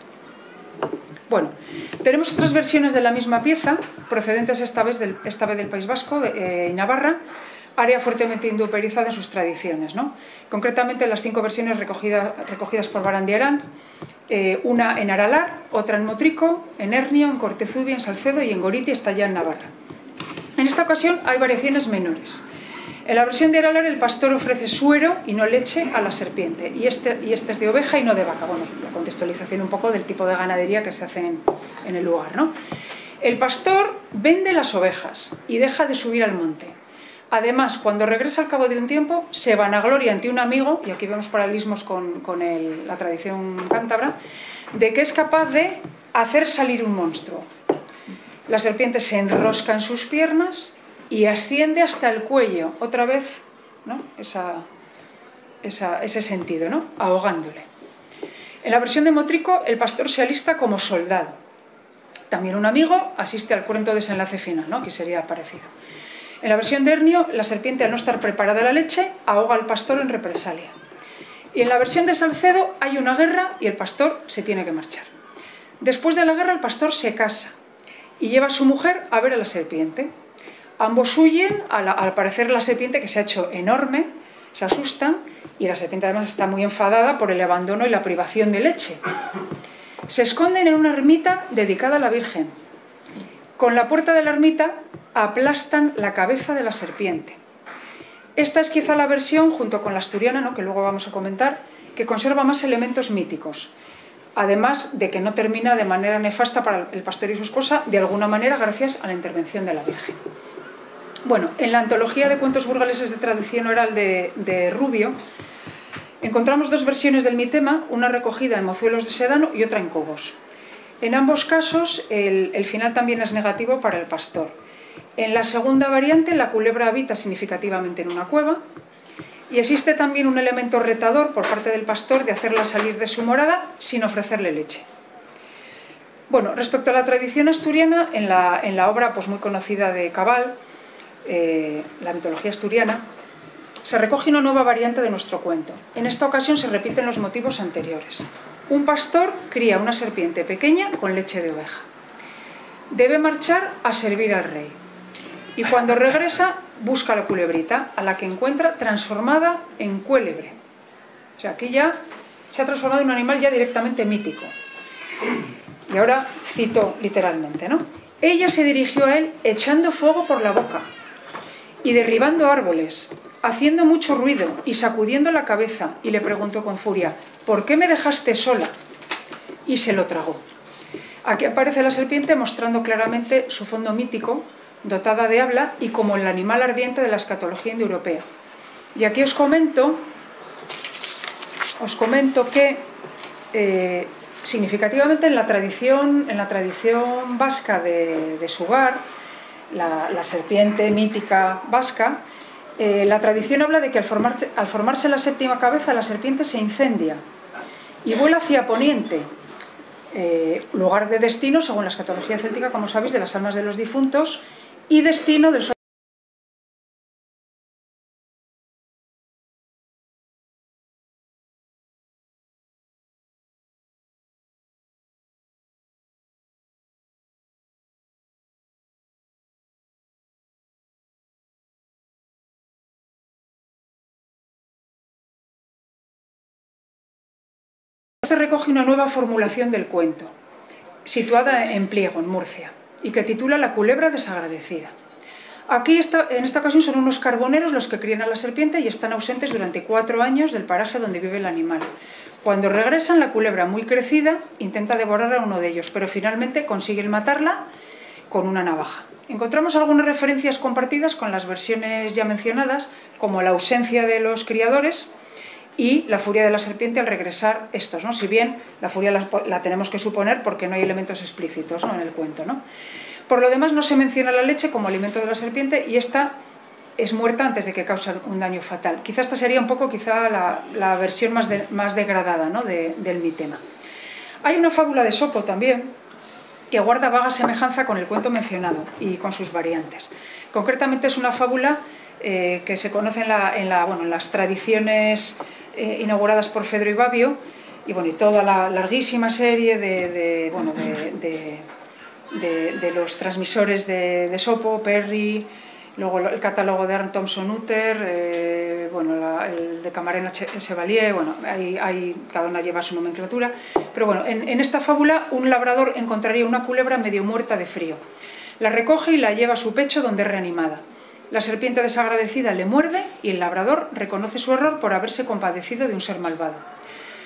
[SPEAKER 2] Bueno, tenemos otras versiones de la misma pieza, procedentes esta vez del, esta vez del País Vasco y eh, Navarra, área fuertemente indoeuropeizada en sus tradiciones, ¿no? Concretamente las cinco versiones recogidas, recogidas por Barandiarán, eh, una en Aralar, otra en Motrico, en Hernio, en Cortezubia, en Salcedo y en Goriti, está ya en Navarra. En esta ocasión hay variaciones menores. En la versión de Aralar el pastor ofrece suero y no leche a la serpiente, y este, y este es de oveja y no de vaca. Bueno, la contextualización un poco del tipo de ganadería que se hace en, en el lugar, ¿no? El pastor vende las ovejas y deja de subir al monte. Además, cuando regresa al cabo de un tiempo, se vanagloria ante un amigo, y aquí vemos paralelismos con, con el, la tradición cántabra, de que es capaz de hacer salir un monstruo. La serpiente se enrosca en sus piernas y asciende hasta el cuello, otra vez, ¿no? Esa, esa, ese sentido, ¿no? Ahogándole. En la versión de Motrico, el pastor se alista como soldado. También un amigo asiste al cruento desenlace final, ¿no? Que sería parecido. En la versión de Hernio, la serpiente, al no estar preparada la leche, ahoga al pastor en represalia. Y en la versión de Salcedo hay una guerra y el pastor se tiene que marchar. Después de la guerra, el pastor se casa y lleva a su mujer a ver a la serpiente. Ambos huyen, al, al parecer la serpiente, que se ha hecho enorme, se asustan, y la serpiente además está muy enfadada por el abandono y la privación de leche. Se esconden en una ermita dedicada a la Virgen. Con la puerta de la ermita aplastan la cabeza de la serpiente. Esta es quizá la versión, junto con la asturiana, ¿no?, que luego vamos a comentar, que conserva más elementos míticos, además de que no termina de manera nefasta para el pastor y su esposa, de alguna manera gracias a la intervención de la Virgen. Bueno, en la antología de cuentos burgaleses de tradición oral de, de Rubio, encontramos dos versiones del mitema, una recogida en Mozuelos de Sedano y otra en Cobos. En ambos casos, el, el final también es negativo para el pastor. En la segunda variante, la culebra habita significativamente en una cueva y existe también un elemento retador por parte del pastor de hacerla salir de su morada sin ofrecerle leche. Bueno, respecto a la tradición asturiana, en la, en la obra pues, muy conocida de Cabal, eh, la mitología asturiana, se recoge una nueva variante de nuestro cuento. En esta ocasión se repiten los motivos anteriores. Un pastor cría una serpiente pequeña con leche de oveja. Debe marchar a servir al rey. Y cuando regresa, busca a la culebrita, a la que encuentra transformada en cuélebre. O sea, aquí ya se ha transformado en un animal ya directamente mítico. Y ahora cito literalmente, ¿no? Ella se dirigió a él echando fuego por la boca y derribando árboles, haciendo mucho ruido y sacudiendo la cabeza, y le preguntó con furia: ¿por qué me dejaste sola? Y se lo tragó. Aquí aparece la serpiente mostrando claramente su fondo mítico, dotada de habla y como el animal ardiente de la escatología indoeuropea. Y aquí os comento, os comento que eh, significativamente en la tradición, en la tradición vasca de, de Sugar, la, la serpiente mítica vasca, eh, la tradición habla de que al, formar, al formarse la séptima cabeza, la serpiente se incendia y vuela hacia poniente, eh, lugar de destino, según la escatología céltica, como sabéis, de las almas de los difuntos, y destino del sol. Este recoge una nueva formulación del cuento, situada en Pliego, en Murcia, y que titula La culebra desagradecida. Aquí, está, en esta ocasión, son unos carboneros los que crían a la serpiente y están ausentes durante cuatro años del paraje donde vive el animal. Cuando regresan, la culebra, muy crecida, intenta devorar a uno de ellos, pero finalmente consiguen matarla con una navaja. Encontramos algunas referencias compartidas con las versiones ya mencionadas, como la ausencia de los criadores y la furia de la serpiente al regresar estos, ¿no? Si bien la furia la, la tenemos que suponer porque no hay elementos explícitos, ¿no?, en el cuento, ¿no? Por lo demás, no se menciona la leche como alimento de la serpiente y esta es muerta antes de que cause un daño fatal. Quizá esta sería un poco quizá la, la versión más, de, más degradada, ¿no?, de, del mitema. Hay una fábula de Esopo también que guarda vaga semejanza con el cuento mencionado y con sus variantes. Concretamente es una fábula eh, que se conoce en, la, en, la, bueno, en las tradiciones eh, inauguradas por Fedro y Babio, y, bueno, y toda la larguísima serie de, de, bueno, de, de, de, de los transmisores de, de Esopo, Perry, luego el catálogo de Aaron Thompson Utter, eh, bueno, la, el de Camarena Chevalier, bueno, hay, hay, cada una lleva su nomenclatura, pero bueno, en, en esta fábula un labrador encontraría una culebra medio muerta de frío. La recoge y la lleva a su pecho, donde es reanimada. La serpiente desagradecida le muerde y el labrador reconoce su error por haberse compadecido de un ser malvado.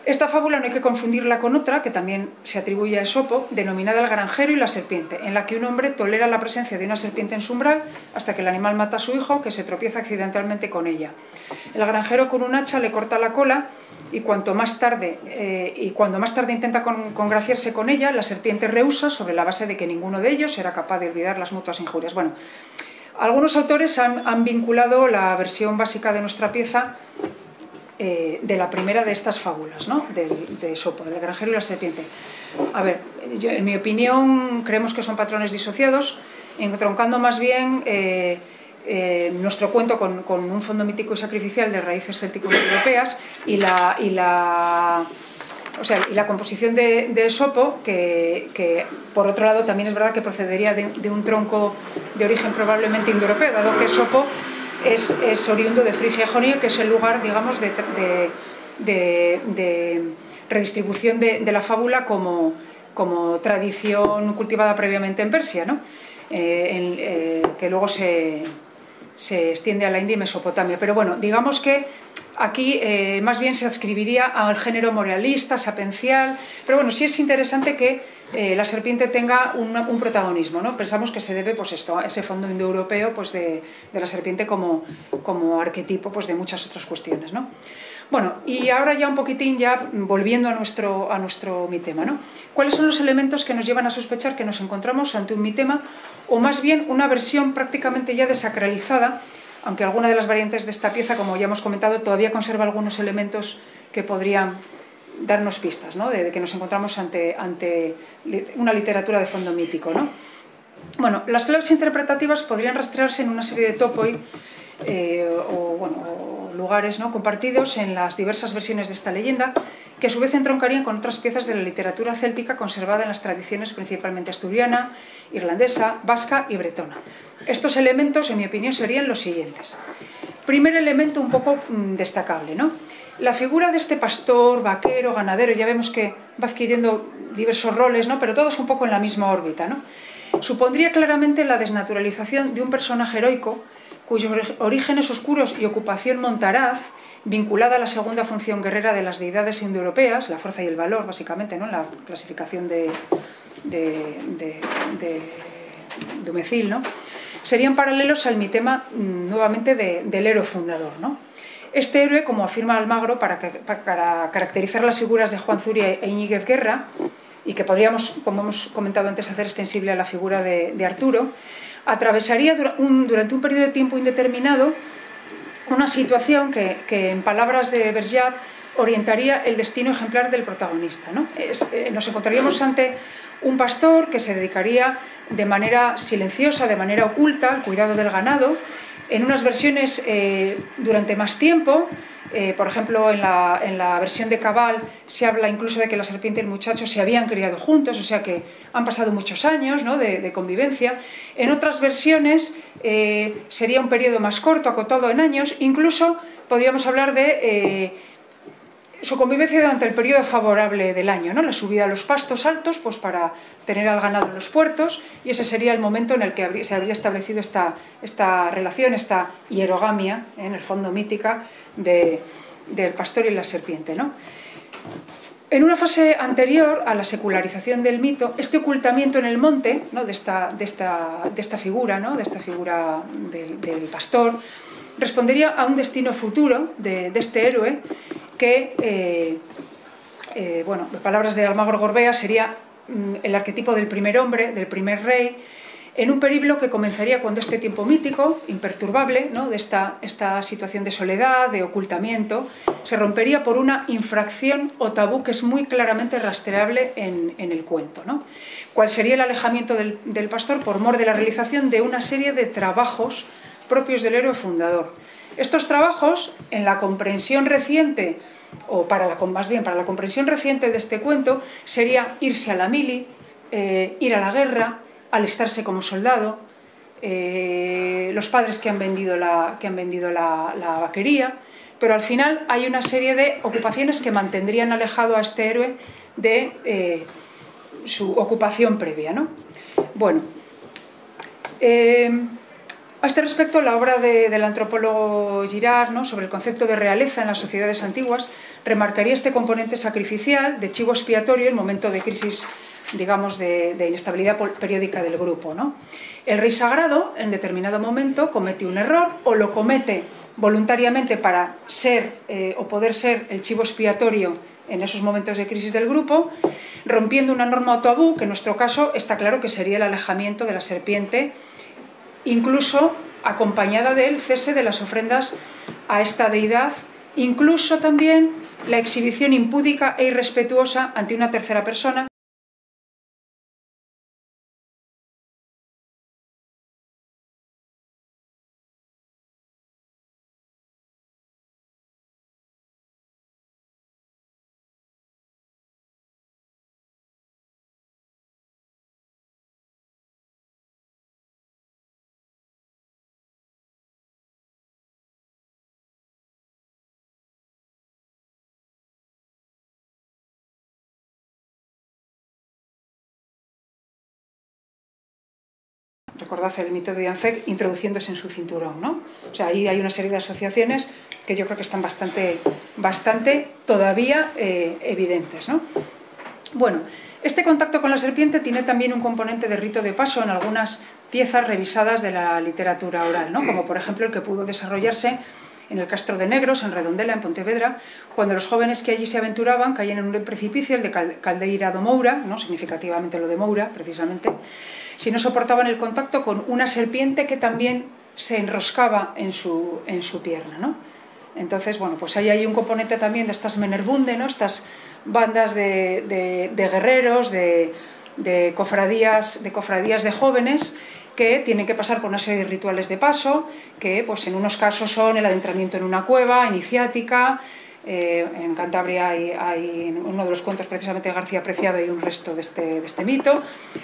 [SPEAKER 2] Esta fábula no hay que confundirla con otra, que también se atribuye a Esopo, denominada El granjero y la serpiente, en la que un hombre tolera la presencia de una serpiente en su umbral hasta que el animal mata a su hijo, que se tropieza accidentalmente con ella. El granjero con un hacha le corta la cola y, cuanto más tarde, eh, y cuando más tarde intenta con, congraciarse con ella, la serpiente rehúsa sobre la base de que ninguno de ellos era capaz de olvidar las mutuas injurias. Bueno, algunos autores han, han vinculado la versión básica de nuestra pieza Eh, de la primera de estas fábulas, ¿no? de, de Esopo, del granjero y la serpiente. A ver, yo, en mi opinión, creemos que son patrones disociados, entroncando más bien eh, eh, nuestro cuento con, con un fondo mítico y sacrificial de raíces céltico-europeas y la, y la, o sea, y la composición de, de Esopo, que, que por otro lado también es verdad que procedería de, de un tronco de origen probablemente indoeuropeo, dado que Esopo Es, es oriundo de Frigia y Jonia, que es el lugar, digamos, de, de, de, de redistribución de, de la fábula como, como tradición cultivada previamente en Persia, ¿no? eh, en, eh, que luego se, se extiende a la India y Mesopotamia. Pero bueno, digamos que aquí eh, más bien se adscribiría al género moralista, sapencial, pero bueno, sí es interesante que eh, la serpiente tenga un, un protagonismo, ¿no? Pensamos que se debe, pues esto, a ese fondo indoeuropeo, pues de, de la serpiente como, como arquetipo, pues de muchas otras cuestiones, ¿no? Bueno, y ahora ya un poquitín, ya volviendo a nuestro, a nuestro mitema, ¿no? ¿Cuáles son los elementos que nos llevan a sospechar que nos encontramos ante un mitema, o más bien una versión prácticamente ya desacralizada, aunque alguna de las variantes de esta pieza, como ya hemos comentado, todavía conserva algunos elementos que podrían darnos pistas, ¿no? de, de que nos encontramos ante, ante una literatura de fondo mítico, ¿no? Bueno, las claves interpretativas podrían rastrearse en una serie de topoi eh, o, bueno, o lugares, ¿no?, compartidos en las diversas versiones de esta leyenda, que a su vez entroncarían con otras piezas de la literatura céltica conservada en las tradiciones principalmente asturiana, irlandesa, vasca y bretona. Estos elementos, en mi opinión, serían los siguientes. Primer elemento un poco mmm, destacable, ¿no? La figura de este pastor, vaquero, ganadero, ya vemos que va adquiriendo diversos roles, ¿no?, pero todos un poco en la misma órbita, ¿no? Supondría claramente la desnaturalización de un personaje heroico cuyos orígenes oscuros y ocupación montaraz, vinculada a la segunda función guerrera de las deidades indoeuropeas, la fuerza y el valor, básicamente, ¿no?, en la clasificación de, de, de, de, de Umecil, ¿no?, serían paralelos al mitema, nuevamente, de, del héroe fundador, ¿no? Este héroe, como afirma Almagro, para, para caracterizar las figuras de Juan Zuria e Íñiguez Guerra, y que podríamos, como hemos comentado antes, hacer extensible a la figura de, de Arturo, atravesaría un, durante un periodo de tiempo indeterminado una situación que, que en palabras de Berjat, orientaría el destino ejemplar del protagonista, ¿no? Es, eh, nos encontraríamos ante un pastor que se dedicaría de manera silenciosa, de manera oculta, al cuidado del ganado, en unas versiones eh, durante más tiempo. Eh, por ejemplo, en la, en la versión de Cabal se habla incluso de que la serpiente y el muchacho se habían criado juntos, o sea que han pasado muchos años, ¿no?, de, de convivencia. En otras versiones eh, sería un periodo más corto, acotado en años. Incluso podríamos hablar de eh, su convivencia durante el periodo favorable del año, ¿no?, la subida a los pastos altos, pues para tener al ganado en los puertos, y ese sería el momento en el que habría, se habría establecido esta, esta relación, esta hierogamia, ¿eh?, en el fondo mítica de, del pastor y la serpiente, ¿no? En una fase anterior a la secularización del mito, este ocultamiento en el monte, ¿no?, de, esta, de, esta, de esta figura, ¿no?, de esta figura del, del pastor, respondería a un destino futuro de, de este héroe que, eh, eh, bueno, en palabras de Almagro Gorbea, sería mm, el arquetipo del primer hombre, del primer rey, en un periplo que comenzaría cuando este tiempo mítico, imperturbable, ¿no?, de esta, esta situación de soledad, de ocultamiento, se rompería por una infracción o tabú que es muy claramente rastreable en, en el cuento, ¿no? ¿Cuál sería el alejamiento del, del pastor por mor de la realización de una serie de trabajos propios del héroe fundador? Estos trabajos, en la comprensión reciente, o para la, más bien para la comprensión reciente de este cuento, sería irse a la mili, eh, ir a la guerra, alistarse como soldado, eh, los padres que han vendido, la, que han vendido la, la vaquería, pero al final hay una serie de ocupaciones que mantendrían alejado a este héroe de eh, su ocupación previa, ¿no? Bueno, eh, A este respecto, la obra de, del antropólogo Girard, ¿no?, sobre el concepto de realeza en las sociedades antiguas, remarcaría este componente sacrificial de chivo expiatorio en momento de crisis, digamos, de, de inestabilidad periódica del grupo, ¿no? El rey sagrado, en determinado momento, comete un error o lo comete voluntariamente para ser eh, o poder ser el chivo expiatorio en esos momentos de crisis del grupo, rompiendo una norma o tabú, que en nuestro caso está claro que sería el alejamiento de la serpiente, incluso acompañada del cese de las ofrendas a esta deidad, incluso también la exhibición impúdica e irrespetuosa ante una tercera persona. Recordad el mito de Dianfec introduciéndose en su cinturón, ¿no? O sea, ahí hay una serie de asociaciones que yo creo que están bastante, bastante todavía eh, evidentes, ¿no? Bueno, este contacto con la serpiente tiene también un componente de rito de paso en algunas piezas revisadas de la literatura oral, ¿no? Como por ejemplo el que pudo desarrollarse en el Castro de Negros, en Redondela, en Pontevedra, cuando los jóvenes que allí se aventuraban caían en un precipicio, el de Caldeira do Moura, ¿no?, significativamente lo de Moura, precisamente, si no soportaban el contacto con una serpiente que también se enroscaba en su, en su pierna, ¿no? Entonces, bueno, pues ahí hay un componente también de estas Menerbunde, ¿no?, estas bandas de, de, de guerreros, de, de, cofradías, de cofradías de jóvenes, que tienen que pasar por una serie de rituales de paso, que pues en unos casos son el adentramiento en una cueva, iniciática. Eh, en Cantabria hay, hay en uno de los cuentos precisamente de García Preciado hay un resto de este, de este mito,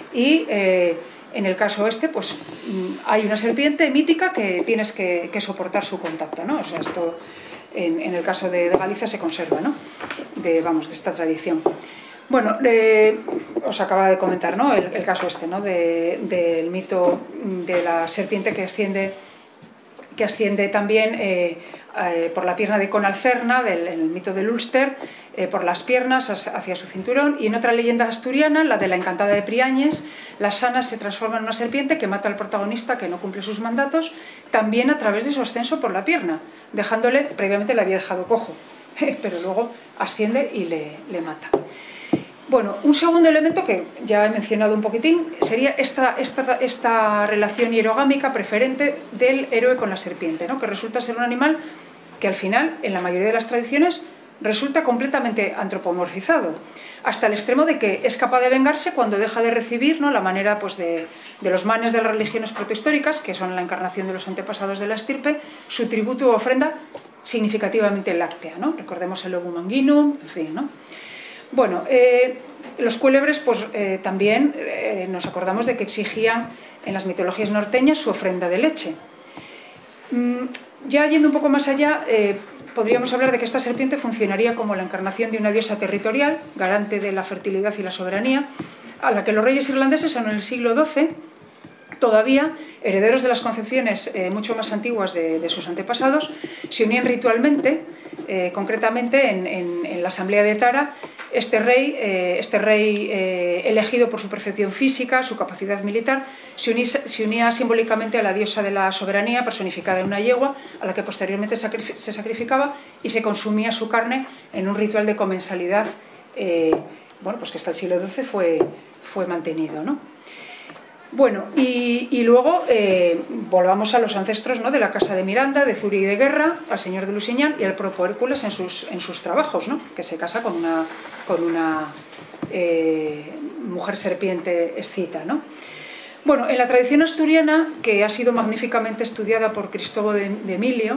[SPEAKER 2] y eh, en el caso este pues hay una serpiente mítica que tienes que, que soportar su contacto, ¿no? O sea, esto en, en el caso de, de Galicia se conserva, ¿no?, de, vamos, de esta tradición. Bueno, eh, os acaba de comentar, ¿no?, el, el caso este, ¿no?, de, del mito de la serpiente que asciende, que asciende también eh, eh, por la pierna de Conalcerna, del el mito del Ulster, eh, por las piernas hacia su cinturón, y en otra leyenda asturiana, la de la encantada de Priañes, la sana se transforma en una serpiente que mata al protagonista que no cumple sus mandatos, también a través de su ascenso por la pierna, dejándole, previamente le había dejado cojo, pero luego asciende y le, le mata. Bueno, un segundo elemento que ya he mencionado un poquitín sería esta, esta, esta relación hierogámica preferente del héroe con la serpiente, ¿no?, que resulta ser un animal que al final, en la mayoría de las tradiciones, resulta completamente antropomorfizado, hasta el extremo de que es capaz de vengarse cuando deja de recibir, ¿no?, la manera pues, de, de los manes de las religiones protohistóricas, que son la encarnación de los antepasados de la estirpe, su tributo u ofrenda significativamente láctea, ¿no? Recordemos el Ovum Anguinum, en fin, ¿no? Bueno, eh, los cuélebres pues, eh, también eh, nos acordamos de que exigían en las mitologías norteñas su ofrenda de leche. Mm, ya yendo un poco más allá, eh, podríamos hablar de que esta serpiente funcionaría como la encarnación de una diosa territorial, garante de la fertilidad y la soberanía, a la que los reyes irlandeses en el siglo doce, todavía herederos de las concepciones eh, mucho más antiguas de, de sus antepasados, se unían ritualmente, eh, concretamente en, en, en la asamblea de Tara. Este rey, eh, este rey eh, elegido por su perfección física, su capacidad militar, se, unía, se unía simbólicamente a la diosa de la soberanía, personificada en una yegua, a la que posteriormente se sacrificaba, y se consumía su carne en un ritual de comensalidad, eh, bueno, pues que hasta el siglo doce fue, fue mantenido, ¿no? Bueno, y, y luego eh, volvamos a los ancestros, ¿no?, de la casa de Miranda, de Zuri y de Guerra, al señor de Lusignan y al propio Hércules en sus, en sus trabajos, ¿no?, que se casa con una, con una eh, mujer serpiente escita, ¿no? Bueno, en la tradición asturiana, que ha sido magníficamente estudiada por Cristóbal de, de Emilio,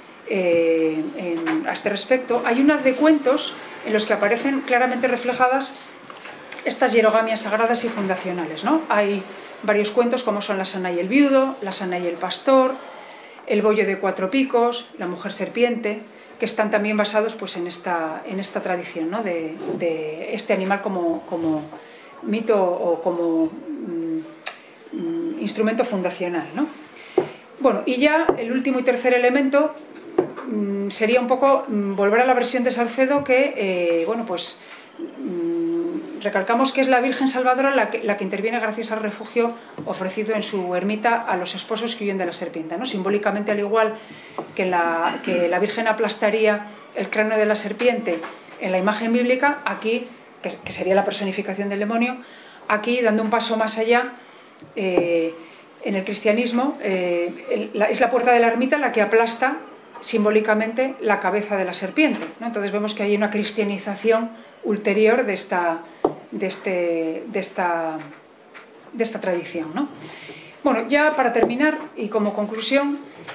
[SPEAKER 2] eh, en, a este respecto, hay una de cuentos en los que aparecen claramente reflejadas estas hierogamias sagradas y fundacionales, ¿no? Hay varios cuentos como son la sana y el viudo, la sana y el pastor, el bollo de cuatro picos, la mujer serpiente, que están también basados pues, en, esta, en esta tradición, ¿no?, de, de este animal como, como mito o como mm, instrumento fundacional, ¿no? Bueno, y ya el último y tercer elemento mmm, sería un poco mmm, volver a la versión de Salcedo que, eh, bueno, pues mmm, recalcamos que es la Virgen Salvadora la que, la que interviene gracias al refugio ofrecido en su ermita a los esposos que huyen de la serpiente, ¿no? Simbólicamente, al igual que la, que la Virgen aplastaría el cráneo de la serpiente en la imagen bíblica, aquí, que, que sería la personificación del demonio, aquí, dando un paso más allá, eh, en el cristianismo, eh, el, la, es la puerta de la ermita la que aplasta simbólicamente la cabeza de la serpiente, ¿no? Entonces vemos que hay una cristianización ulterior de esta, de este, de esta, de esta tradición, ¿no? Bueno, ya para terminar y como conclusión,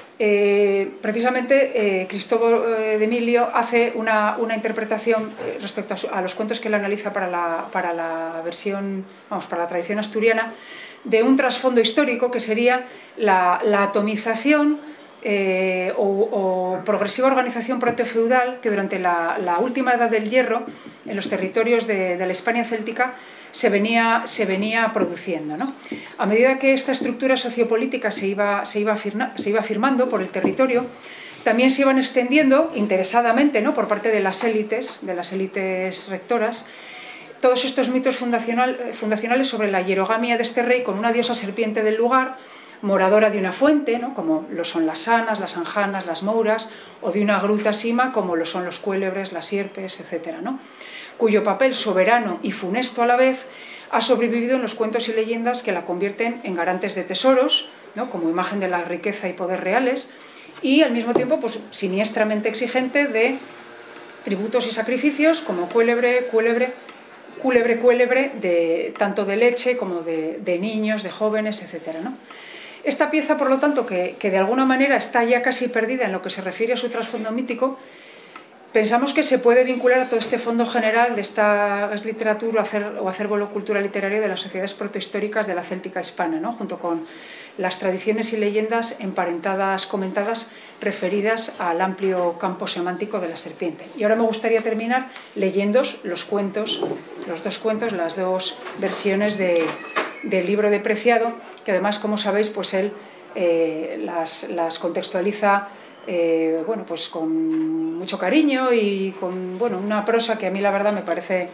[SPEAKER 2] eh, precisamente eh, Cristóbal de Emilio hace una, una interpretación respecto a, su, a los cuentos que él analiza para la, para la versión, vamos, para la tradición asturiana, de un trasfondo histórico que sería la, la atomización eh, o, o progresiva organización protofeudal que durante la, la última edad del hierro en los territorios de, de la Hispania céltica se venía, se venía produciendo, ¿no? A medida que esta estructura sociopolítica se iba, se iba, afirma, se iba afirmando por el territorio, también se iban extendiendo interesadamente, ¿no?, por parte de las élites, de las élites rectoras, todos estos mitos fundacional, fundacionales sobre la hierogamia de este rey con una diosa serpiente del lugar, moradora de una fuente, ¿no?, como lo son las sanas, las anjanas, las mouras, o de una gruta sima, como lo son los cuélebres, las sierpes, etcétera, ¿no?, cuyo papel soberano y funesto a la vez ha sobrevivido en los cuentos y leyendas que la convierten en garantes de tesoros, ¿no?, como imagen de la riqueza y poder reales, y al mismo tiempo pues, siniestramente exigente de tributos y sacrificios como cuélebre, cuélebre, cúlebre, cuélebre, de, tanto de leche como de, de niños, de jóvenes, etcétera, ¿no? Esta pieza, por lo tanto, que, que de alguna manera está ya casi perdida en lo que se refiere a su trasfondo mítico, pensamos que se puede vincular a todo este fondo general de esta literatura o acervo cultural literario de las sociedades protohistóricas de la Céltica hispana, ¿no?, junto con las tradiciones y leyendas emparentadas, comentadas, referidas al amplio campo semántico de la serpiente. Y ahora me gustaría terminar leyéndos los cuentos, los dos cuentos, las dos versiones de, del libro de Preciado, que además, como sabéis, pues él eh, las, las contextualiza Eh, bueno, pues con mucho cariño y con, bueno, una prosa que a mí la verdad me parece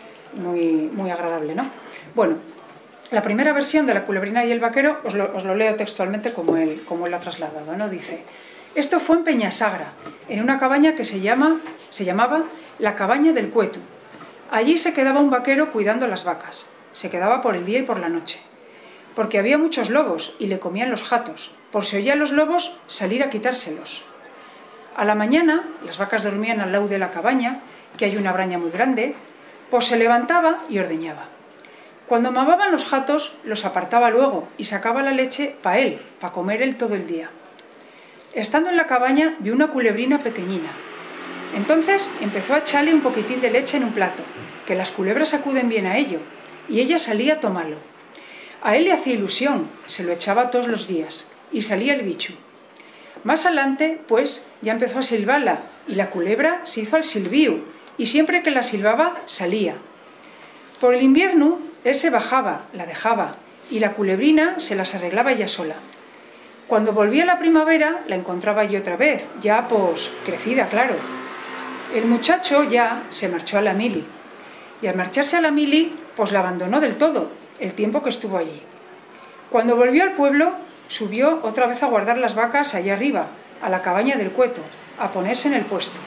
[SPEAKER 2] muy, muy agradable, ¿no? Bueno, la primera versión de La culebrina y el vaquero os lo, os lo leo textualmente como él, como él lo ha trasladado, ¿no? Dice: esto fue en Peñasagra, en una cabaña que se, llama, se llamaba la cabaña del Cuetu. Allí se quedaba un vaquero cuidando las vacas, se quedaba por el día y por la noche, porque había muchos lobos y le comían los jatos, por si oía a los lobos salir a quitárselos. A la mañana, las vacas dormían al lado de la cabaña, que hay una braña muy grande, pues se levantaba y ordeñaba. Cuando mamaban los jatos, los apartaba luego y sacaba la leche para él, para comer él todo el día. Estando en la cabaña, vio una culebrina pequeñina. Entonces empezó a echarle un poquitín de leche en un plato, que las culebras acuden bien a ello, y ella salía a tomarlo. A él le hacía ilusión, se lo echaba todos los días, y salía el bicho. Más adelante, pues, ya empezó a silbarla, y la culebra se hizo al silbío, y siempre que la silbaba, salía. Por el invierno, él se bajaba, la dejaba, y la culebrina se las arreglaba ella sola. Cuando volvía la primavera, la encontraba yo otra vez, ya, pues, crecida, claro. El muchacho ya se marchó a la mili, y al marcharse a la mili, pues la abandonó del todo, el tiempo que estuvo allí. Cuando volvió al pueblo, subió otra vez a guardar las vacas allá arriba, a la cabaña del Cueto, a ponerse en el puesto.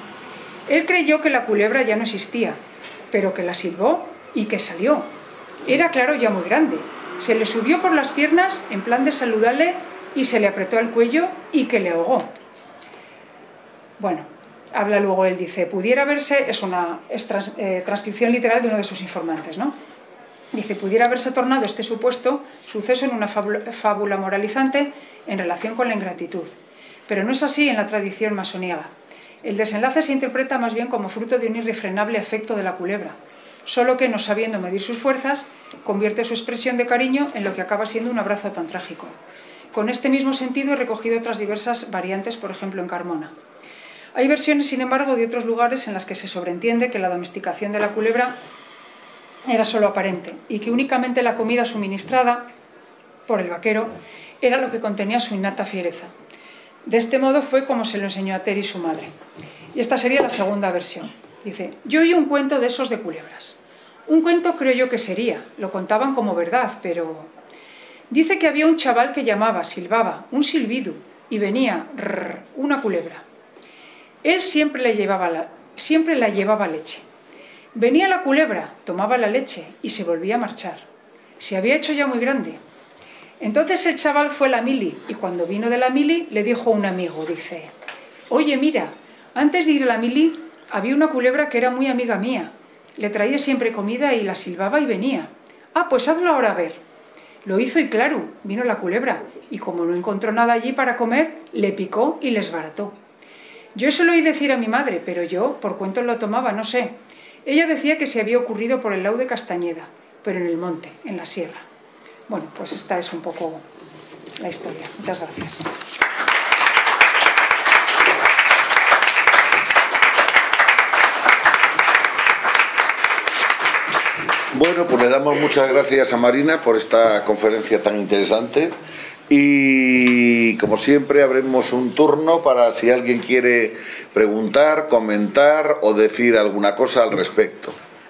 [SPEAKER 2] Él creyó que la culebra ya no existía, pero que la silbó y que salió. Era, claro, ya muy grande. Se le subió por las piernas en plan de saludarle y se le apretó al cuello y que le ahogó. Bueno, habla luego él, dice, pudiera verse, es una es trans, eh, transcripción literal de uno de sus informantes, ¿no? Dice, pudiera haberse tornado este supuesto suceso en una fábula, fábula moralizante en relación con la ingratitud. Pero no es así en la tradición masoniega. El desenlace se interpreta más bien como fruto de un irrefrenable afecto de la culebra, solo que, no sabiendo medir sus fuerzas, convierte su expresión de cariño en lo que acaba siendo un abrazo tan trágico. Con este mismo sentido he recogido otras diversas variantes, por ejemplo en Carmona. Hay versiones, sin embargo, de otros lugares en las que se sobreentiende que la domesticación de la culebra era solo aparente y que únicamente la comida suministrada por el vaquero Era lo que contenía su innata fiereza. De este modo fue como se lo enseñó a Terry su madre. Y esta sería la segunda versión. Dice, yo oí un cuento de esos de culebras. Un cuento creo yo que sería, lo contaban como verdad, pero... Dice que había un chaval que llamaba, silbaba, un silbido, y venía, rrr, una culebra. Él siempre, le llevaba la, siempre la llevaba leche. Venía la culebra, tomaba la leche y se volvía a marchar. Se había hecho ya muy grande. Entonces el chaval fue a la mili, y cuando vino de la mili le dijo a un amigo, dice, oye, mira, antes de ir a la mili había una culebra que era muy amiga mía. Le traía siempre comida y la silbaba y venía. Ah, pues hazlo ahora a ver. Lo hizo y claro, vino la culebra, y como no encontró nada allí para comer, le picó y le esbarató. Yo eso lo oí decir a mi madre, pero yo por cuentos lo tomaba, no sé. Ella decía que se había ocurrido por el lado de Castañeda, pero en el monte, en la sierra. Bueno, pues esta es un poco la historia. Muchas gracias.
[SPEAKER 1] Bueno, pues le damos muchas gracias a Marina por esta conferencia tan interesante y como siempre abrimos un turno para si alguien quiere preguntar, comentar o decir alguna cosa al respecto.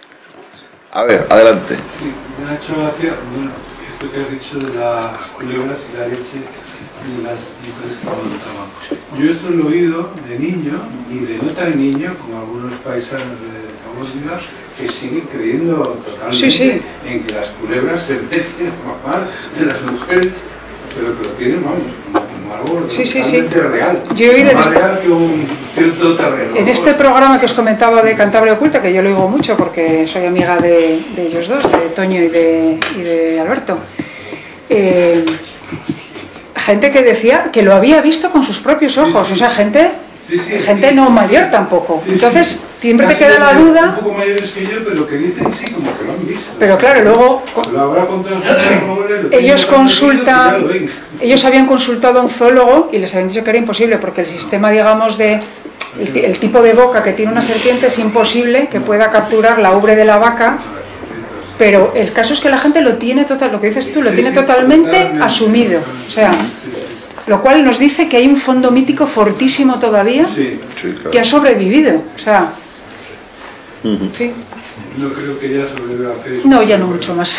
[SPEAKER 1] A ver, adelante.
[SPEAKER 3] Sí, me ha hecho gracia, bueno, esto que has dicho de las culebras y la leche de las mujeres que aguantaban. Yo esto lo he oído de niño y de no tan niño, como algunos paisanos de Camosina, que siguen creyendo totalmente
[SPEAKER 2] sí, sí.
[SPEAKER 3] en que las culebras se meten a mamar de las mujeres, pero que lo tienen, vamos, como algo
[SPEAKER 2] sí, sí,
[SPEAKER 3] totalmente
[SPEAKER 2] sí.
[SPEAKER 3] real.
[SPEAKER 2] Yo he oído
[SPEAKER 3] más
[SPEAKER 2] este,
[SPEAKER 3] real que un, que un todoterreno.
[SPEAKER 2] en este programa que os comentaba de Cantabria Oculta, que yo lo oigo mucho porque soy amiga de, de ellos dos, de Toño y de, y de Alberto, eh, gente que decía que lo había visto con sus propios ojos, sí, sí. O sea, gente... Sí, sí, gente sí, no mayor tampoco. Sí, Entonces, sí. siempre Casi te queda la duda.
[SPEAKER 3] Un poco mayores que yo, pero que dicen sí, como que lo han visto.
[SPEAKER 2] Pero claro, luego.
[SPEAKER 3] Lo habrá contado su
[SPEAKER 2] ellos consultan. Ellos habían consultado a un zoólogo y les habían dicho que era imposible, porque el sistema, digamos, de. El, el tipo de boca que tiene una serpiente es imposible que pueda capturar la ubre de la vaca. Pero el caso es que la gente lo tiene total, lo que dices tú, lo tiene totalmente asumido. O sea. Lo cual nos dice que hay un fondo mítico fortísimo todavía, sí, sí, claro. que ha sobrevivido. O sea,
[SPEAKER 3] uh-huh. en fin. No creo que ya sobreviva a Facebook.
[SPEAKER 2] No, ya no mucho más.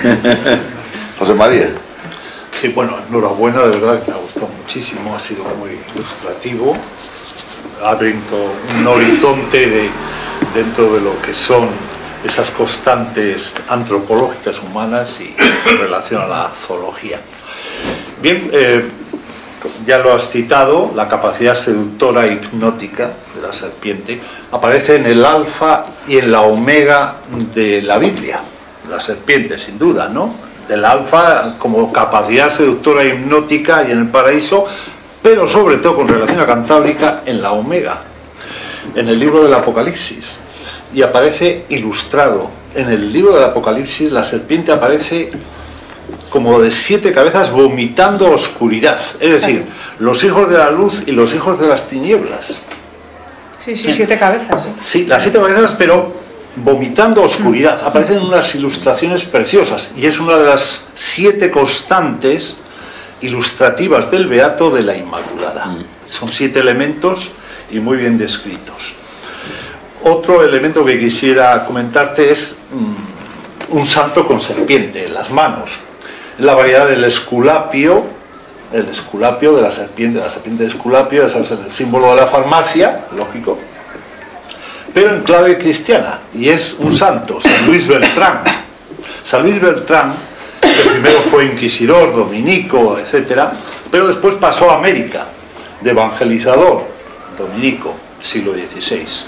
[SPEAKER 1] José María.
[SPEAKER 4] Sí, bueno, enhorabuena, de verdad que me ha gustado muchísimo, ha sido muy ilustrativo, ha abierto un horizonte de, dentro de lo que son esas constantes antropológicas humanas y en relación a la zoología. Bien, eh, ya lo has citado, la capacidad seductora e hipnótica de la serpiente aparece en el alfa y en la omega de la Biblia. La serpiente, sin duda, ¿no? Del alfa como capacidad seductora e hipnótica y en el paraíso, pero sobre todo con relación a Cantábrica en la omega, en el libro del Apocalipsis. Y aparece ilustrado. En el libro del Apocalipsis la serpiente aparece como de siete cabezas vomitando oscuridad, es decir, los hijos de la luz y los hijos de las tinieblas.
[SPEAKER 2] Sí, sí, siete cabezas. ¿eh?
[SPEAKER 4] Sí, las siete cabezas, pero vomitando oscuridad. Aparecen unas ilustraciones preciosas y es una de las siete constantes ilustrativas del Beato de la Inmaculada. Son siete elementos y muy bien descritos. Otro elemento que quisiera comentarte es mmm, un santo con serpiente en las manos. La variedad del esculapio, el esculapio de la serpiente, la serpiente de esculapio, ese es el símbolo de la farmacia, lógico, pero en clave cristiana, y es un santo, San Luis Bertrán. San Luis Bertrán, que primero fue inquisidor, dominico, etcétera, pero después pasó a América, de evangelizador, dominico, siglo dieciséis.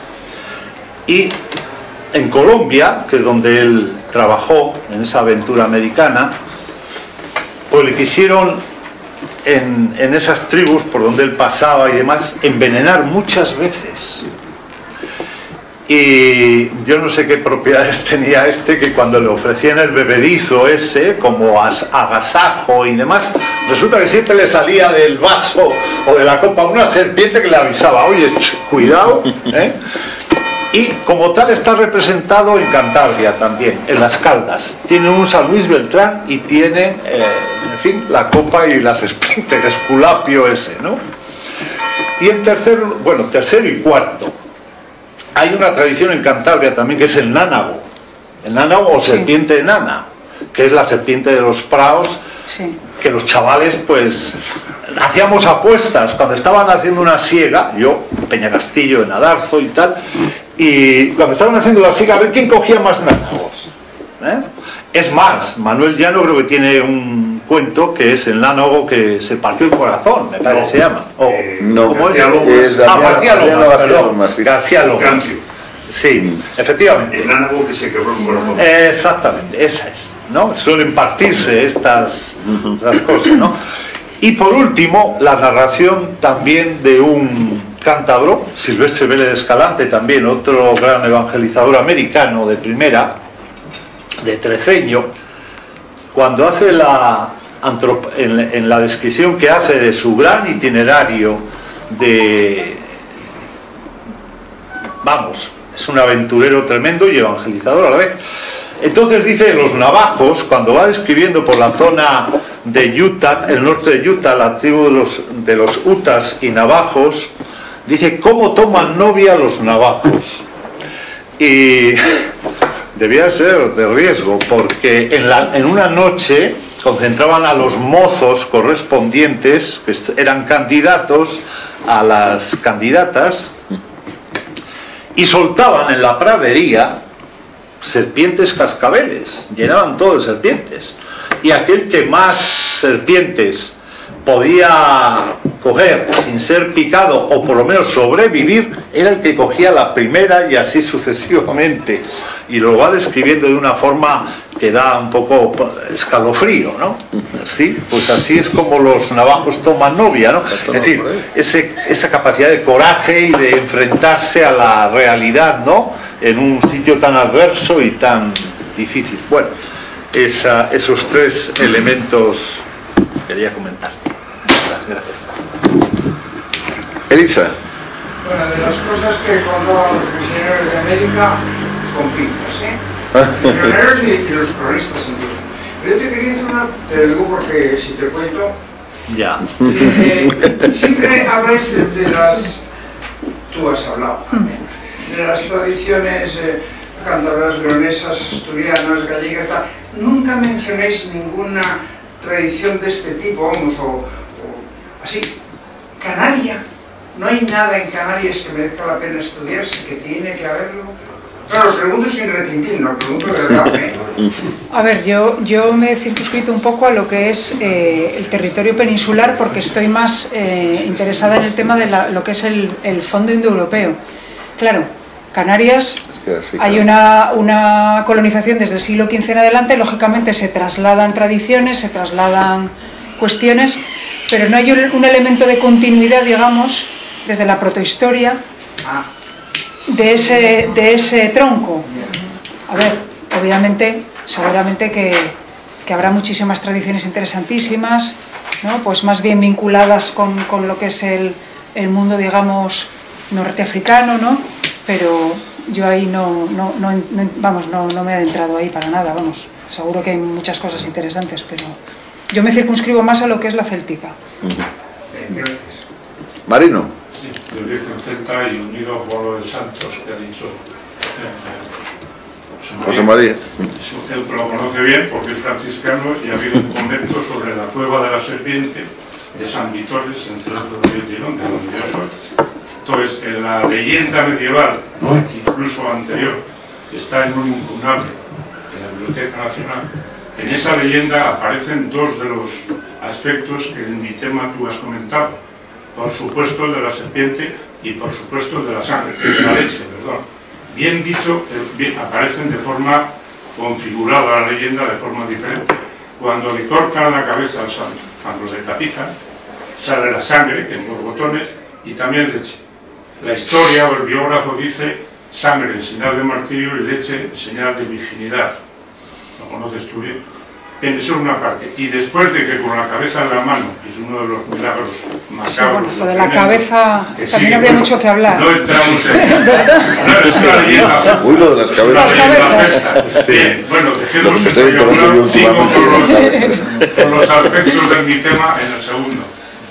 [SPEAKER 4] Y en Colombia, que es donde él trabajó, en esa aventura americana, pues le quisieron en, en esas tribus por donde él pasaba y demás envenenar muchas veces. Y yo no sé qué propiedades tenía este, que cuando le ofrecían el bebedizo ese como as, agasajo y demás, resulta que siempre le salía del vaso o de la copa una serpiente que le avisaba, oye, ch, cuidado, ¿eh? Y como tal está representado en Cantabria también, en las Caldas. Tiene un San Luis Beltrán y tiene, eh, en fin, la copa y las esplentes, el esculapio ese, ¿no? Y en tercer, bueno, tercero y cuarto, hay una tradición en Cantabria también que es el nánago. El nánago o serpiente enana, que es la serpiente de los praos, sí. Que los chavales, pues, hacíamos apuestas cuando estaban haciendo una siega, yo, Peñacastillo, en Adarzo y tal, y cuando estaban haciendo la siega, a ver quién cogía más nánagos. ¿Eh? Es más, Manuel Llano creo que tiene un cuento que es el nánago que se partió el corazón, me parece, no, se llama. O,
[SPEAKER 1] eh, no,
[SPEAKER 4] ¿cómo
[SPEAKER 1] García
[SPEAKER 4] es?
[SPEAKER 1] Lomas. Es
[SPEAKER 4] Ah, García Lomas, perdón.
[SPEAKER 1] Sí.
[SPEAKER 4] García Lomas. Sí, efectivamente.
[SPEAKER 5] El nánago que se quebró el corazón.
[SPEAKER 4] Exactamente, esa es, ¿no? Suelen partirse estas, estas cosas, ¿no? Y por último, la narración también de un cántabro, Silvestre Vélez Escalante, también otro gran evangelizador americano de primera, de Treceño, cuando hace la en, en la descripción que hace de su gran itinerario de, vamos, es un aventurero tremendo y evangelizador a la vez. Entonces dice, los navajos, cuando va describiendo por la zona de Utah, el norte de Utah, la tribu de los, de los Utas y navajos, dice cómo toman novia los navajos. Y debía ser de riesgo, porque en, la, en una noche concentraban a los mozos correspondientes, que eran candidatos a las candidatas, y soltaban en la pradería serpientes cascabeles, llenaban todo de serpientes, y aquel que más serpientes podía coger sin ser picado o por lo menos sobrevivir era el que cogía la primera, y así sucesivamente, y lo va describiendo de una forma que da un poco escalofrío, ¿no? Sí, pues así es como los navajos toman novia, ¿no? Es decir, ese, esa capacidad de coraje y de enfrentarse a la realidad, ¿no? En un sitio tan adverso y tan difícil. Bueno, esa, esos tres elementos quería comentar. Gracias.
[SPEAKER 1] Elisa.
[SPEAKER 6] Bueno, de las cosas que contaban los misioneros de América, con pinzas, ¿eh? Los misioneros y, y los cronistas incluso. Pero yo te quería decir una, te lo digo porque si te cuento,
[SPEAKER 4] ya.
[SPEAKER 6] Eh, siempre habláis de, de las, tú has hablado también, de las tradiciones eh, cántabras, leonesas, asturianas, gallegas, tal. Nunca mencionéis ninguna tradición de este tipo, vamos, o, o así. Canaria, no hay nada en Canarias que merezca la pena estudiarse, que tiene que haberlo. Claro, lo pregunto sin retintín, lo pregunto de verdad, ¿eh?
[SPEAKER 2] A ver, yo, yo me he circunscrito un poco a lo que es eh, el territorio peninsular, porque estoy más eh, interesada en el tema de la, lo que es el, el fondo indoeuropeo. Claro, Canarias, es que sí, hay una, una colonización desde el siglo quince en adelante, lógicamente se trasladan tradiciones, se trasladan cuestiones, pero no hay un, un elemento de continuidad, digamos, desde la protohistoria, de ese, de ese tronco. A ver, obviamente, seguramente que, que habrá muchísimas tradiciones interesantísimas, ¿no? Pues más bien vinculadas con, con lo que es el, el mundo, digamos, norteafricano, ¿no? Pero yo ahí no, no, no, no vamos, no, no me he adentrado ahí para nada, vamos. Seguro que hay muchas cosas interesantes, pero yo me circunscribo más a lo que es la céltica.
[SPEAKER 6] Gracias.
[SPEAKER 1] Marino.
[SPEAKER 5] Sí, de origen celta y unido por lo de Santos que ha dicho eh,
[SPEAKER 1] José María.
[SPEAKER 5] Él lo conoce bien porque es franciscano y ha habido un convento sobre la cueva de la serpiente de San Vitores en Celas de Río Tirón, de donde yo soy. Entonces, en la leyenda medieval, ¿no? Incluso anterior, que está en un incunable en la Biblioteca Nacional, en esa leyenda aparecen dos de los aspectos que en mi tema tú has comentado. Por supuesto el de la serpiente y por supuesto el de la sangre, de la leche, perdón. Bien dicho, bien, aparecen de forma configurada la leyenda de forma diferente. Cuando le cortan la cabeza al santo, cuando le decapitan, sale la sangre en borbotones y también leche. La historia o el biógrafo dice sangre en señal de martirio y leche en señal de virginidad. Lo conoces tú bien. Eso es una parte. Y después de que con la cabeza en la mano, que es uno de los milagros macabros.
[SPEAKER 2] Sí, bueno, lo de la cabeza también sí, habría bueno, mucho que hablar.
[SPEAKER 5] No entramos en... No, es una leyenda.
[SPEAKER 1] Uy, lo de las cabezas.
[SPEAKER 2] Las cabezas.
[SPEAKER 5] Bien, bueno, dejemos que estoy hablando, sigo con los, con los aspectos de mi tema en el segundo.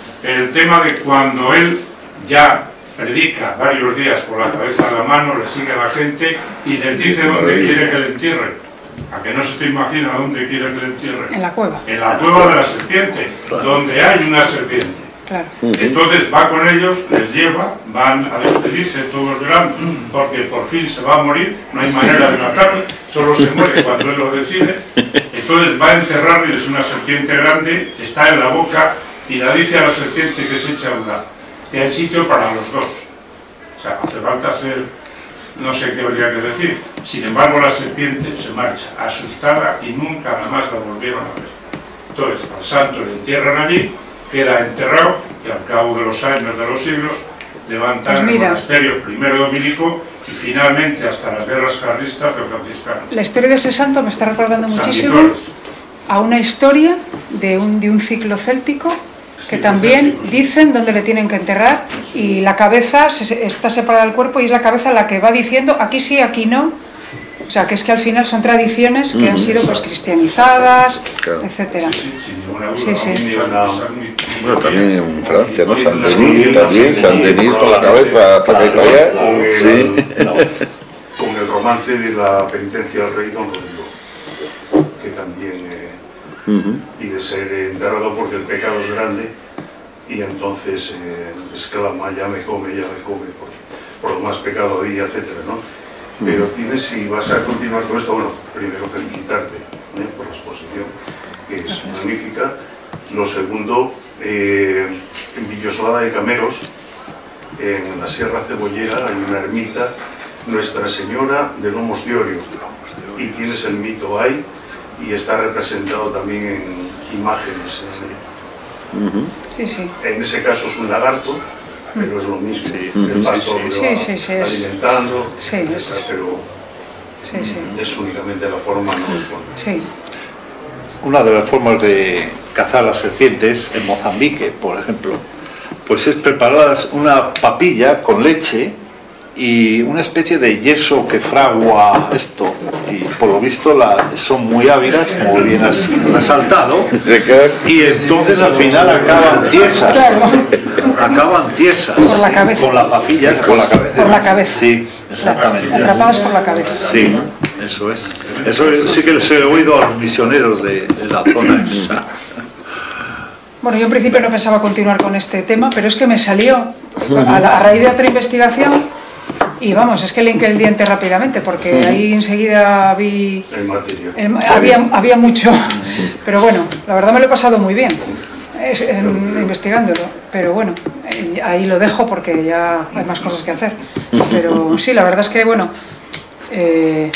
[SPEAKER 5] El tema de cuando él ya predica varios días con la cabeza en la mano, le sigue a la gente y les dice dónde quiere que le entierren. A que no se te imagina dónde quiere que le entierren.
[SPEAKER 2] En la cueva.
[SPEAKER 5] En la cueva de la serpiente, claro. Donde hay una serpiente.
[SPEAKER 2] Claro.
[SPEAKER 5] Entonces va con ellos, les lleva, van a despedirse todos llorando, porque por fin se va a morir, no hay manera de matarlo, solo se muere cuando él lo decide. Entonces va a enterrarle, es una serpiente grande, está en la boca y la dice a la serpiente que se eche a un lado, que hay sitio para los dos. O sea, hace falta ser... No sé qué habría que decir. Sin embargo, la serpiente se marcha, asustada, y nunca más la volvieron a ver. Entonces, al santo le entierran allí, queda enterrado, y al cabo de los años, de los siglos, levantan pues el monasterio primero dominico y finalmente hasta las guerras carlistas de franciscanos.
[SPEAKER 2] La historia de ese santo me está recordando
[SPEAKER 5] San
[SPEAKER 2] muchísimo
[SPEAKER 5] Nicolás.
[SPEAKER 2] A una historia de un, de un ciclo céltico que también dicen dónde le tienen que enterrar y la cabeza se, está separada del cuerpo y es la cabeza la que va diciendo aquí sí, aquí no. O sea, que es que al final son tradiciones que mm, han sido pues cristianizadas, claro. etcétera.
[SPEAKER 5] Sí, sí, sin ninguna duda.
[SPEAKER 2] Sí, sí.
[SPEAKER 1] Bueno, también en Francia, ¿no? San Denis también, San Denis con la cabeza para acá y para allá.
[SPEAKER 7] Con el,
[SPEAKER 1] sí.
[SPEAKER 7] no, con el romance de la penitencia del rey Don Rodrigo, que también eh, uh-huh. pide ser enterrado porque el pecado es grande y entonces eh, exclama, ya me come, ya me come, por, por lo más pecado había, etcétera, ¿no? Pero tienes, si vas a continuar con esto, bueno, primero felicitarte ¿eh? por la exposición, que es magnífica. Lo segundo, eh, en Villoslada de Cameros, en la Sierra Cebollera, hay una ermita, Nuestra Señora de Lomos de Orio, y tienes el mito ahí, y está representado también en imágenes. ¿eh?
[SPEAKER 2] Sí, sí.
[SPEAKER 7] En ese caso es un lagarto, pero es lo mismo, sí, el pastor
[SPEAKER 2] sí,
[SPEAKER 7] lo va
[SPEAKER 2] sí, sí,
[SPEAKER 7] alimentando,
[SPEAKER 2] sí,
[SPEAKER 7] etcétera,
[SPEAKER 2] es,
[SPEAKER 7] pero
[SPEAKER 2] sí, sí.
[SPEAKER 7] es únicamente la forma, no el fondo.
[SPEAKER 2] Sí.
[SPEAKER 4] Una de las formas de cazar las serpientes en Mozambique, por ejemplo, pues es preparar una papilla con leche y una especie de yeso que fragua esto, y por lo visto la, son muy ávidas, como bien has resaltado, y entonces al final acaban tiesas, acaban tiesas,
[SPEAKER 2] por la cabeza.
[SPEAKER 4] Con la papilla, con la cabeza.
[SPEAKER 2] Por la cabeza.
[SPEAKER 4] Sí, exactamente.
[SPEAKER 2] Atrapadas por la cabeza.
[SPEAKER 4] Sí, eso es. Eso sí que les he oído a los misioneros de, de la zona esa.
[SPEAKER 2] Bueno, yo en principio no pensaba continuar con este tema, pero es que me salió a, la, a raíz de otra investigación. Y vamos, es que le hinqué el diente rápidamente, porque ahí enseguida vi...
[SPEAKER 7] El material.
[SPEAKER 2] El, había, había mucho, pero bueno, la verdad me lo he pasado muy bien es, en, investigándolo, pero bueno, ahí lo dejo porque ya hay más cosas que hacer. Pero sí, la verdad es que, bueno, eh,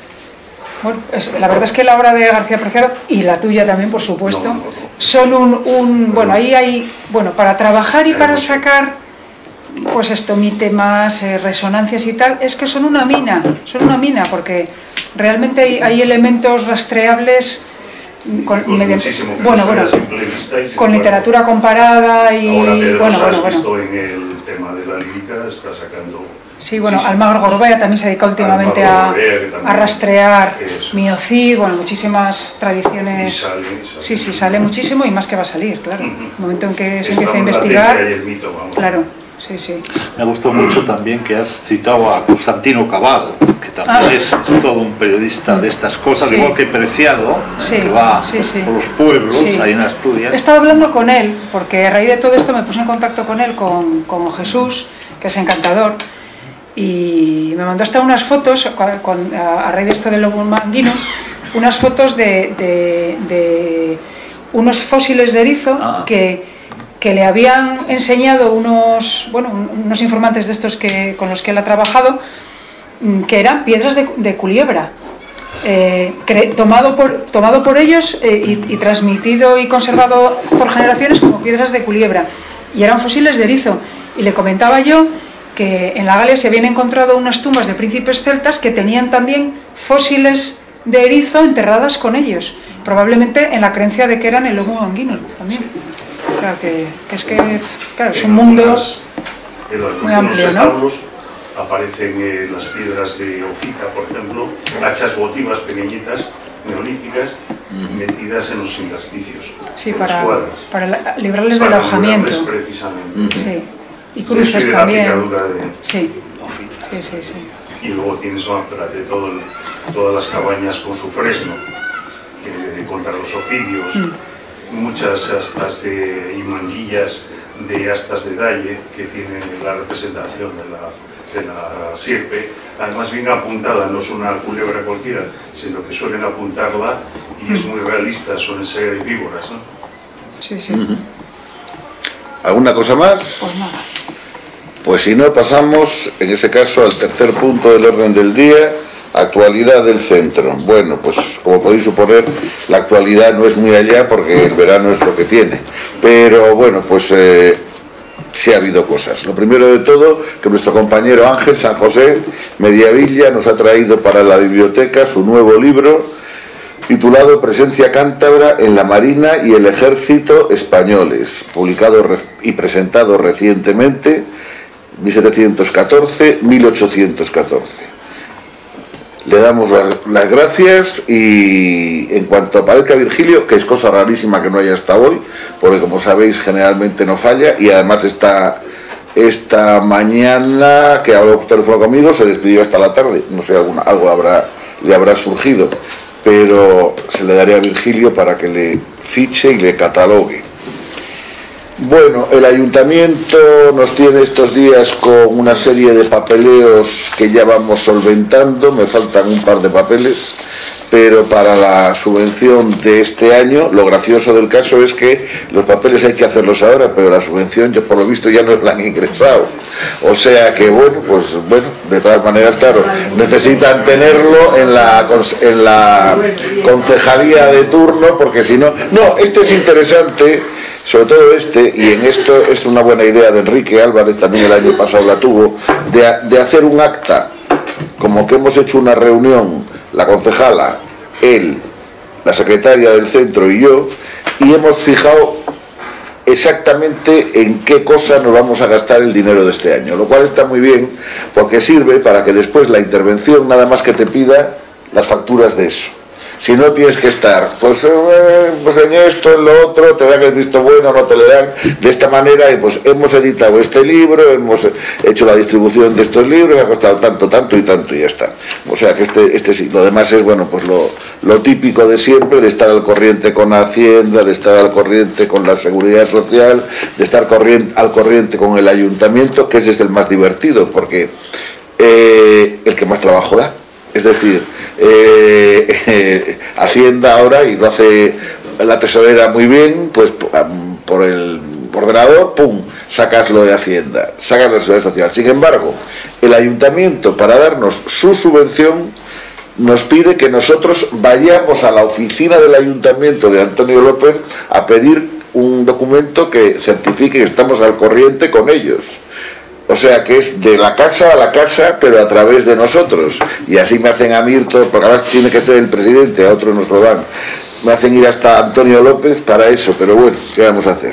[SPEAKER 2] bueno es, la verdad es que la obra de García Preciado, y la tuya también, por supuesto, son un... un bueno, ahí hay, bueno, para trabajar y para sacar... pues esto, mítemas, eh, resonancias y tal, es que son una mina, son una mina, porque realmente hay, hay elementos rastreables con,
[SPEAKER 7] pues
[SPEAKER 2] mediante, bueno, bueno, con literatura comparada y
[SPEAKER 7] ahora Pedro,
[SPEAKER 2] bueno, bueno,
[SPEAKER 7] has visto
[SPEAKER 2] bueno.
[SPEAKER 7] en el tema de la lírica, está sacando...
[SPEAKER 2] Sí, bueno, sí, Almagro Gorbea también se dedica últimamente a, a rastrear Miocid, bueno, muchísimas tradiciones.
[SPEAKER 7] Y sale, sale.
[SPEAKER 2] Sí, sí, sale muchísimo y más que va a salir, claro.
[SPEAKER 7] Uh-huh.
[SPEAKER 2] En el momento en que se
[SPEAKER 7] Está
[SPEAKER 2] empieza a investigar,
[SPEAKER 7] el mito, vamos.
[SPEAKER 2] claro. Sí, sí.
[SPEAKER 4] Me gustó mucho también que has citado a Constantino Cabal, que también ah. es, es todo un periodista de estas cosas, sí. igual que Preciado,
[SPEAKER 2] sí,
[SPEAKER 4] que va
[SPEAKER 2] sí, sí.
[SPEAKER 4] por los pueblos, sí. ahí en Asturias.
[SPEAKER 2] He estado hablando con él, porque a raíz de todo esto me puse en contacto con él, con, con Jesús, que es encantador, y me mandó hasta unas fotos, con, con, a, a raíz de esto del lobo manguino, unas fotos de, de, de unos fósiles de erizo ah. que... que le habían enseñado unos, bueno, unos informantes de estos que, con los que él ha trabajado, que eran piedras de, de Culebra, eh, tomado, por, tomado por ellos eh, y, y transmitido y conservado por generaciones como piedras de Culebra, y eran fósiles de erizo. Y le comentaba yo que en la Galia se habían encontrado unas tumbas de príncipes celtas que tenían también fósiles de erizo enterradas con ellos, probablemente en la creencia de que eran el Homo anguinus también. O sea, que, que es que, claro, es un mundo muy amplio, ¿no?
[SPEAKER 7] Aparecen eh, las piedras de Ofita, por ejemplo, hachas votivas pequeñitas, neolíticas, metidas en los intersticios.
[SPEAKER 2] Sí, para, para la, librarles del ahogamiento.
[SPEAKER 7] Precisamente.
[SPEAKER 2] Sí. Y cruces también. De... Sí. Sí, sí, sí.
[SPEAKER 7] Y luego tienes más de todo el, todas las cabañas con su fresno, que, contra los ofidios, mm. muchas astas de, y manguillas de astas de dalle que tienen la representación de la, de la sierpe, además bien apuntada, no es una culebra cualquiera, sino que suelen apuntarla y es muy realista, suelen ser víboras, ¿no?
[SPEAKER 2] Sí, sí.
[SPEAKER 1] Uh-huh. ¿Alguna cosa más?
[SPEAKER 2] Pues nada.
[SPEAKER 1] Pues si no, pasamos, en ese caso, al tercer punto del orden del día, actualidad del centro. Bueno, pues como podéis suponer, la actualidad no es muy allá porque el verano es lo que tiene. Pero bueno, pues eh, sí ha habido cosas. Lo primero de todo, que nuestro compañero Ángel San José Mediavilla nos ha traído para la biblioteca su nuevo libro titulado Presencia cántabra en la Marina y el Ejército Españoles, publicado y presentado recientemente, mil setecientos catorce a mil ochocientos catorce. Le damos las gracias y en cuanto aparezca Virgilio, que es cosa rarísima que no haya hasta hoy, porque como sabéis generalmente no falla, y además está esta mañana que habló por teléfono conmigo, se despidió hasta la tarde, no sé, alguna, algo habrá, le habrá surgido, pero se le daría a Virgilio para que le fiche y le catalogue. Bueno, el ayuntamiento nos tiene estos días con una serie de papeleos que ya vamos solventando, me faltan un par de papeles, pero para la subvención de este año, lo gracioso del caso es que los papeles hay que hacerlos ahora, pero la subvención, yo por lo visto, ya no la han ingresado. O sea que, bueno, pues bueno, de todas maneras, claro, necesitan tenerlo en la, en la concejalía de turno, porque si no... No, este es interesante, sobre todo este, y en esto es una buena idea de Enrique Álvarez, también el año pasado la tuvo, de, de hacer un acta, como que hemos hecho una reunión, la concejala, él, la secretaria del centro y yo, y hemos fijado exactamente en qué cosa nos vamos a gastar el dinero de este año, lo cual está muy bien, porque sirve para que después la intervención nada más que te pida las facturas de eso. Si no tienes que estar, pues, eh, pues en esto, en lo otro, te dan el visto bueno, no te le dan, de esta manera, y pues hemos editado este libro, hemos hecho la distribución de estos libros, ha costado tanto, tanto y tanto, y ya está. O sea que este, este sí, lo demás es, bueno, pues lo, lo típico de siempre, de estar al corriente con Hacienda, de estar al corriente con la Seguridad Social, de estar corriente, al corriente con el Ayuntamiento, que ese es el más divertido, porque eh, el que más trabajo da, es decir, Eh, eh, Hacienda ahora, y lo hace la tesorera muy bien, pues por el ordenador, pum, sacas lo de Hacienda, sacas la Seguridad Social. Sin embargo, el ayuntamiento, para darnos su subvención, nos pide que nosotros vayamos a la oficina del ayuntamiento de Antonio López a pedir un documento que certifique que estamos al corriente con ellos. O sea que es de la casa a la casa, pero a través de nosotros. Y así me hacen a mí ir todo, porque además tiene que ser el presidente, a otros nos lo dan. Me hacen ir hasta Antonio López para eso, pero bueno, ¿qué vamos a hacer?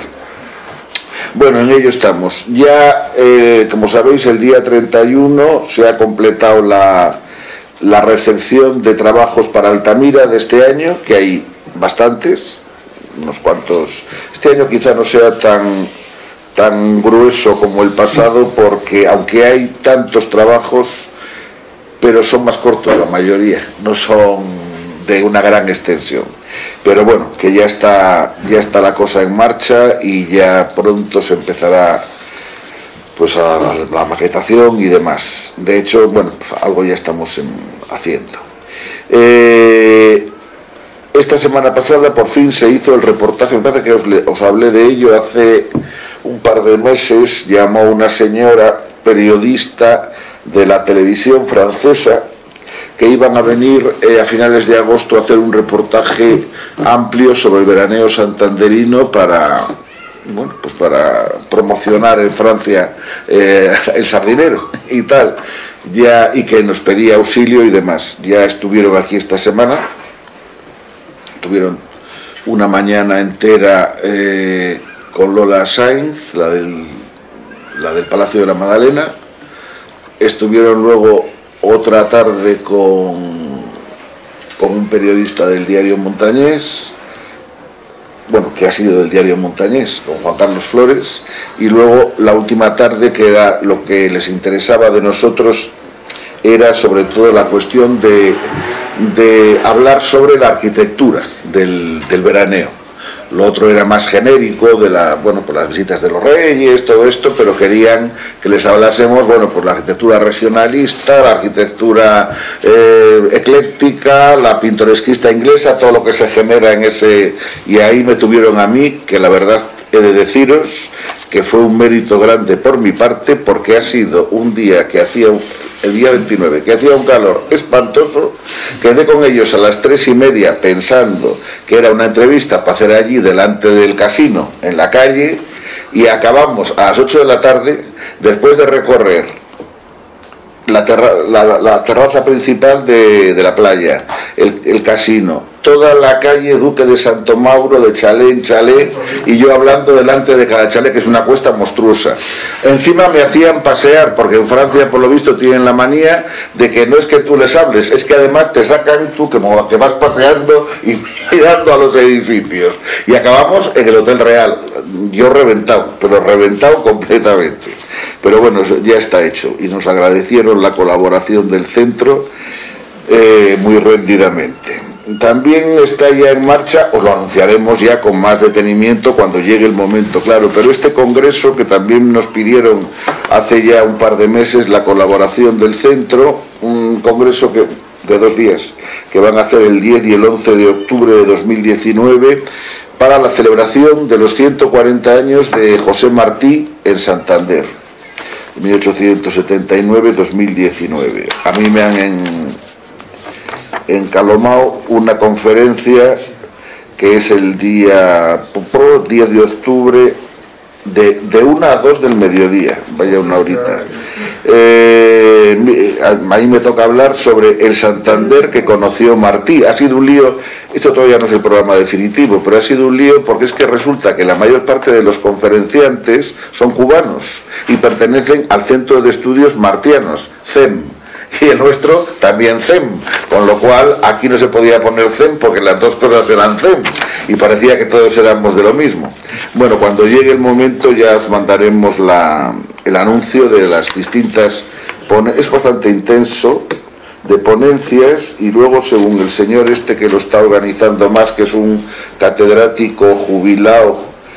[SPEAKER 1] Bueno, en ello estamos. Ya, eh, como sabéis, el día treinta y uno se ha completado la, la recepción de trabajos para Altamira de este año, que hay bastantes, unos cuantos. Este año quizá no sea tan... tan grueso como el pasado, porque aunque hay tantos trabajos, pero son más cortos la mayoría, no son de una gran extensión, pero bueno, que ya está ya está la cosa en marcha y ya pronto se empezará pues a la maquetación y demás. De hecho, bueno, pues algo ya estamos en, haciendo. Eh, esta semana pasada por fin se hizo el reportaje, me parece que os, os hablé de ello hace un par de meses. Llamó una señora periodista de la televisión francesa que iban a venir eh, a finales de agosto a hacer un reportaje amplio sobre el veraneo santanderino para, bueno, pues para promocionar en Francia eh, el sardinero y tal. ya, y que nos pedía auxilio y demás. Ya estuvieron aquí esta semana, tuvieron una mañana entera eh, con Lola Sainz, la del, la del Palacio de la Magdalena. Estuvieron luego otra tarde con, con un periodista del diario Montañés, bueno, que ha sido del diario Montañés, con Juan Carlos Flores, y luego la última tarde, que era lo que les interesaba de nosotros, era sobre todo la cuestión de, de hablar sobre la arquitectura del, del veraneo. Lo otro era más genérico, de la, bueno, por las visitas de los reyes, todo esto, pero querían que les hablásemos, bueno, por la arquitectura regionalista, la arquitectura eh, ecléctica, la pintoresquista inglesa, todo lo que se genera en ese... Y ahí me tuvieron a mí, que la verdad he de deciros que fue un mérito grande por mi parte, porque ha sido un día que hacía... el día veintinueve, que hacía un calor espantoso. Quedé con ellos a las tres y media pensando que era una entrevista para hacer allí delante del casino, en la calle, y acabamos a las ocho de la tarde, después de recorrer la, terra la, la terraza principal de, de la playa, el, el casino, toda la calle Duque de Santo Mauro, de chalet en chalet, y yo hablando delante de cada chalet, que es una cuesta monstruosa. Encima me hacían pasear, porque en Francia por lo visto tienen la manía de que no es que tú les hables, es que además te sacan tú, que, que vas paseando y mirando a los edificios. Y acabamos en el Hotel Real, yo reventado, pero reventado completamente. Pero bueno, ya está hecho, y nos agradecieron la colaboración del centro eh, muy rendidamente. También está ya en marcha, os lo anunciaremos ya con más detenimiento cuando llegue el momento, claro, pero este congreso que también nos pidieron hace ya un par de meses, la colaboración del centro, un congreso que, de dos días, que van a hacer el diez y el once de octubre de dos mil diecinueve, para la celebración de los ciento cuarenta años de José Martí en Santander, mil ochocientos setenta y nueve a dos mil diecinueve. A mí me han en, encalomado una conferencia que es el día diez de octubre de, de una a dos del mediodía, vaya una horita. Eh, a mí me toca hablar sobre el Santander que conoció Martí. Ha sido un lío, esto todavía no es el programa definitivo, pero ha sido un lío porque es que resulta que la mayor parte de los conferenciantes son cubanos y pertenecen al Centro de Estudios Martianos, C E M, y el nuestro también C E M, con lo cual aquí no se podía poner C E M porque las dos cosas eran C E M y parecía que todos éramos de lo mismo. Bueno, cuando llegue el momento ya os mandaremos la, el anuncio de las distintas, es bastante intenso, de ponencias, y luego según el señor este que lo está organizando más, que es un catedrático jubilado,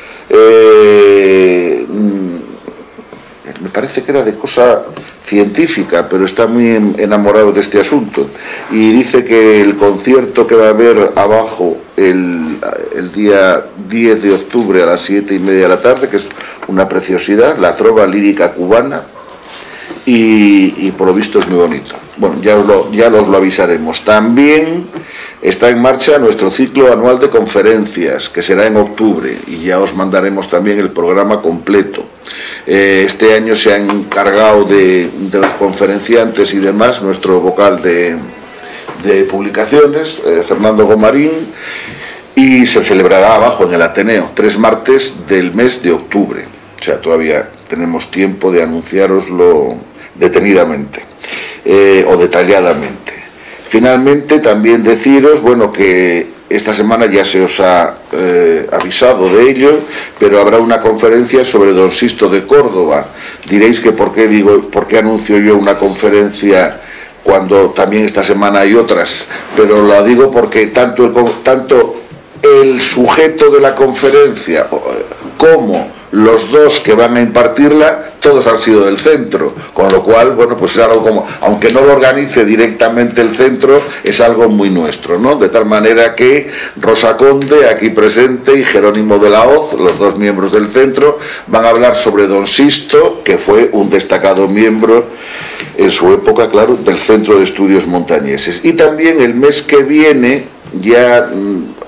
[SPEAKER 1] eh, me parece que era de cosa científica, pero está muy enamorado de este asunto, y dice que el concierto que va a haber abajo el, el día diez de octubre a las siete y media de la tarde, que es una preciosidad, la trova lírica cubana, y, y por lo visto es muy bonito. Bueno, ya os lo, ya os lo avisaremos. También está en marcha nuestro ciclo anual de conferencias, que será en octubre, y ya os mandaremos también el programa completo. Eh, este año se ha encargado de, de los conferenciantes y demás nuestro vocal de, de publicaciones, eh, Fernando Gomarín, y se celebrará abajo en el Ateneo, tres martes del mes de octubre. O sea, todavía tenemos tiempo de anunciároslo detenidamente eh, o detalladamente. Finalmente, también deciros, bueno, que esta semana ya se os ha eh, avisado de ello, pero habrá una conferencia sobre Don Sisto de Córdoba. Diréis que por qué digo, por qué anuncio yo una conferencia cuando también esta semana hay otras, pero lo digo porque tanto el, tanto el sujeto de la conferencia como los dos que van a impartirla, todos han sido del centro, con lo cual, bueno, pues es algo como, aunque no lo organice directamente el centro, es algo muy nuestro, ¿no? De tal manera que Rosa Conde, aquí presente, y Jerónimo de la Hoz, los dos miembros del centro, van a hablar sobre Don Sisto, que fue un destacado miembro en su época, claro, del Centro de Estudios Montañeses. Y también el mes que viene, ya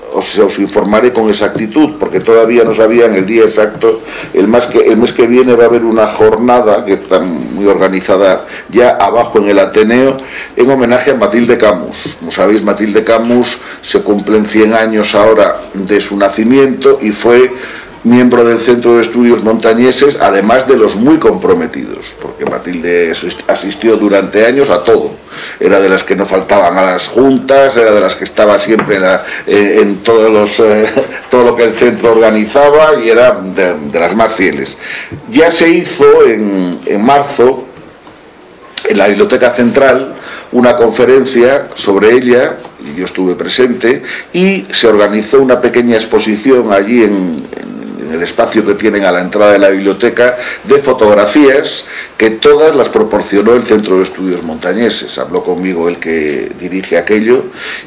[SPEAKER 1] os, os informaré con exactitud, porque todavía no sabían el día exacto. El, más que, el mes que viene va a haber una jornada que está muy organizada ya abajo en el Ateneo, en homenaje a Matilde Camus. Como sabéis, Matilde Camus se cumplen cien años ahora de su nacimiento y fue miembro del Centro de Estudios Montañeses, además de los muy comprometidos, porque Matilde asistió durante años a todo. Era de las que no faltaban a las juntas, era de las que estaba siempre en, la, eh, en todos los, eh, todo lo que el centro organizaba, y era de, de las más fieles. Ya se hizo en, en marzo, en la Biblioteca Central, una conferencia sobre ella, y yo estuve presente, y se organizó una pequeña exposición allí en, en en el espacio que tienen a la entrada de la biblioteca, de fotografías que todas las proporcionó el Centro de Estudios Montañeses. Habló conmigo el que dirige aquello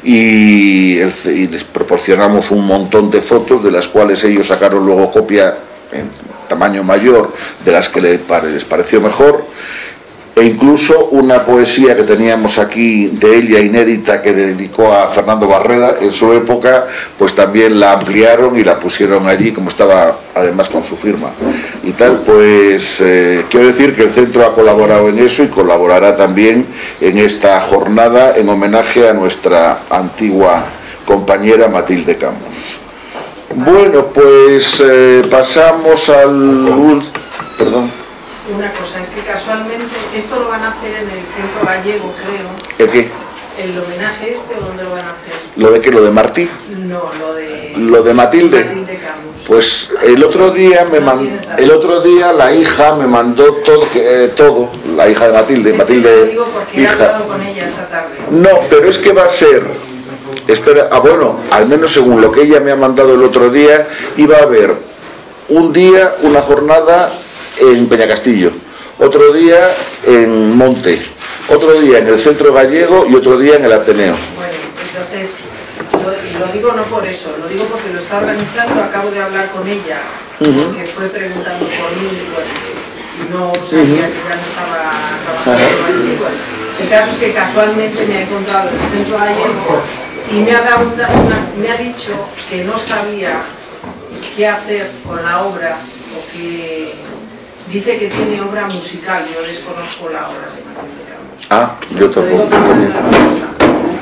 [SPEAKER 1] y, el, y les proporcionamos un montón de fotos, de las cuales ellos sacaron luego copia en tamaño mayor de las que les pareció mejor, e incluso una poesía que teníamos aquí de ella inédita, que dedicó a Fernando Barreda en su época, pues también la ampliaron y la pusieron allí, como estaba además con su firma y tal. Pues eh, quiero decir que el centro ha colaborado en eso y colaborará también en esta jornada en homenaje a nuestra antigua compañera Matilde Camus. Bueno, pues eh, pasamos al... Perdón.
[SPEAKER 8] Una cosa, es que casualmente esto lo van a hacer en el Centro Gallego, creo.
[SPEAKER 1] ¿El qué?
[SPEAKER 8] ¿El homenaje este o dónde lo van a hacer?
[SPEAKER 1] ¿Lo de qué? ¿Lo de Martí?
[SPEAKER 8] No, lo de...
[SPEAKER 1] ¿Lo de Matilde?
[SPEAKER 8] Matilde Camus.
[SPEAKER 1] Pues el otro día me
[SPEAKER 8] no
[SPEAKER 1] mandó, el otro día la hija me mandó todo, eh, todo, la hija de Matilde,
[SPEAKER 8] es
[SPEAKER 1] Matilde,
[SPEAKER 8] que lo digo porque
[SPEAKER 1] hija.
[SPEAKER 8] he hablado con ella esta tarde.
[SPEAKER 1] No, pero es que va a ser, espera, ah, bueno, al menos según lo que ella me ha mandado el otro día, iba a haber un día, una jornada en Peñacastillo, otro día en Monte, otro día en el Centro Gallego y otro día en el Ateneo.
[SPEAKER 8] Bueno, entonces, lo, lo digo no por eso, lo digo porque lo está organizando, acabo de hablar con ella, uh-huh. porque fue preguntando por mí, bueno, y no sabía uh-huh. que ya no estaba trabajando uh-huh. allí. Bueno, el caso es que casualmente me ha encontrado en el Centro Gallego y me ha, dado una, una, me ha dicho que no sabía qué hacer con la obra, o que dice que tiene obra musical. Yo desconozco la obra de Matilde Camus.
[SPEAKER 1] Ah, yo tampoco.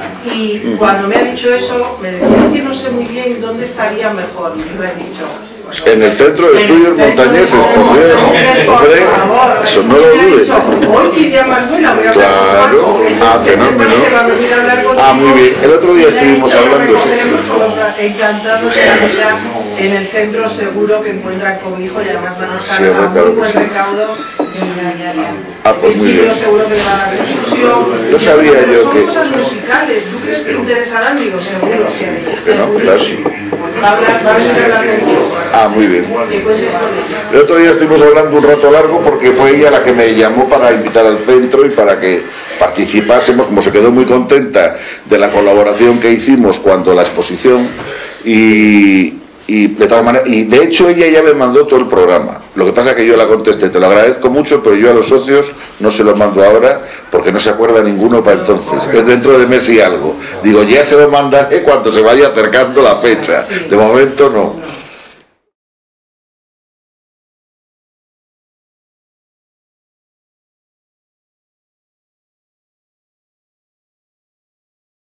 [SPEAKER 8] Y mm. cuando me ha dicho eso, me decía, es que no sé muy bien dónde estaría mejor. Y yo le he dicho... Bueno,
[SPEAKER 1] en el Centro de Estudios Montañeses, por Dios, hombre, eso no lo dudes.
[SPEAKER 8] Hoy que iría más buena, voy a hablar
[SPEAKER 1] claro,
[SPEAKER 8] con
[SPEAKER 1] ah, fenómeno. Ah, muy bien. El otro día estuvimos hablando
[SPEAKER 8] de encantados de la vida. En el centro seguro que encuentran cobijo y además van a estar sí, a muy buen sí. recaudo.
[SPEAKER 1] Ah, pues muy bien.
[SPEAKER 8] Seguro que le van a dar difusión.
[SPEAKER 1] Yo sabía
[SPEAKER 8] pero
[SPEAKER 1] yo
[SPEAKER 8] son
[SPEAKER 1] que...
[SPEAKER 8] cosas musicales. ¿Tú crees que interesarán? Digo, seguro.
[SPEAKER 1] ¿Por qué no? Claro.
[SPEAKER 8] Va a hablar, va a venir a hablar contigo.
[SPEAKER 1] Ah, muy bien. El otro día estuvimos hablando un rato largo porque fue ella la que me llamó para invitar al centro y para que participásemos, como se quedó muy contenta de la colaboración que hicimos cuando la exposición, y... Y de, tal manera, y de hecho ella ya me mandó todo el programa. Lo que pasa es que yo la contesté, te lo agradezco mucho, pero yo a los socios no se lo mando ahora porque no se acuerda ninguno para entonces. Es dentro de mes y algo. Digo, ya se lo mandaré cuando se vaya acercando la fecha. De momento no.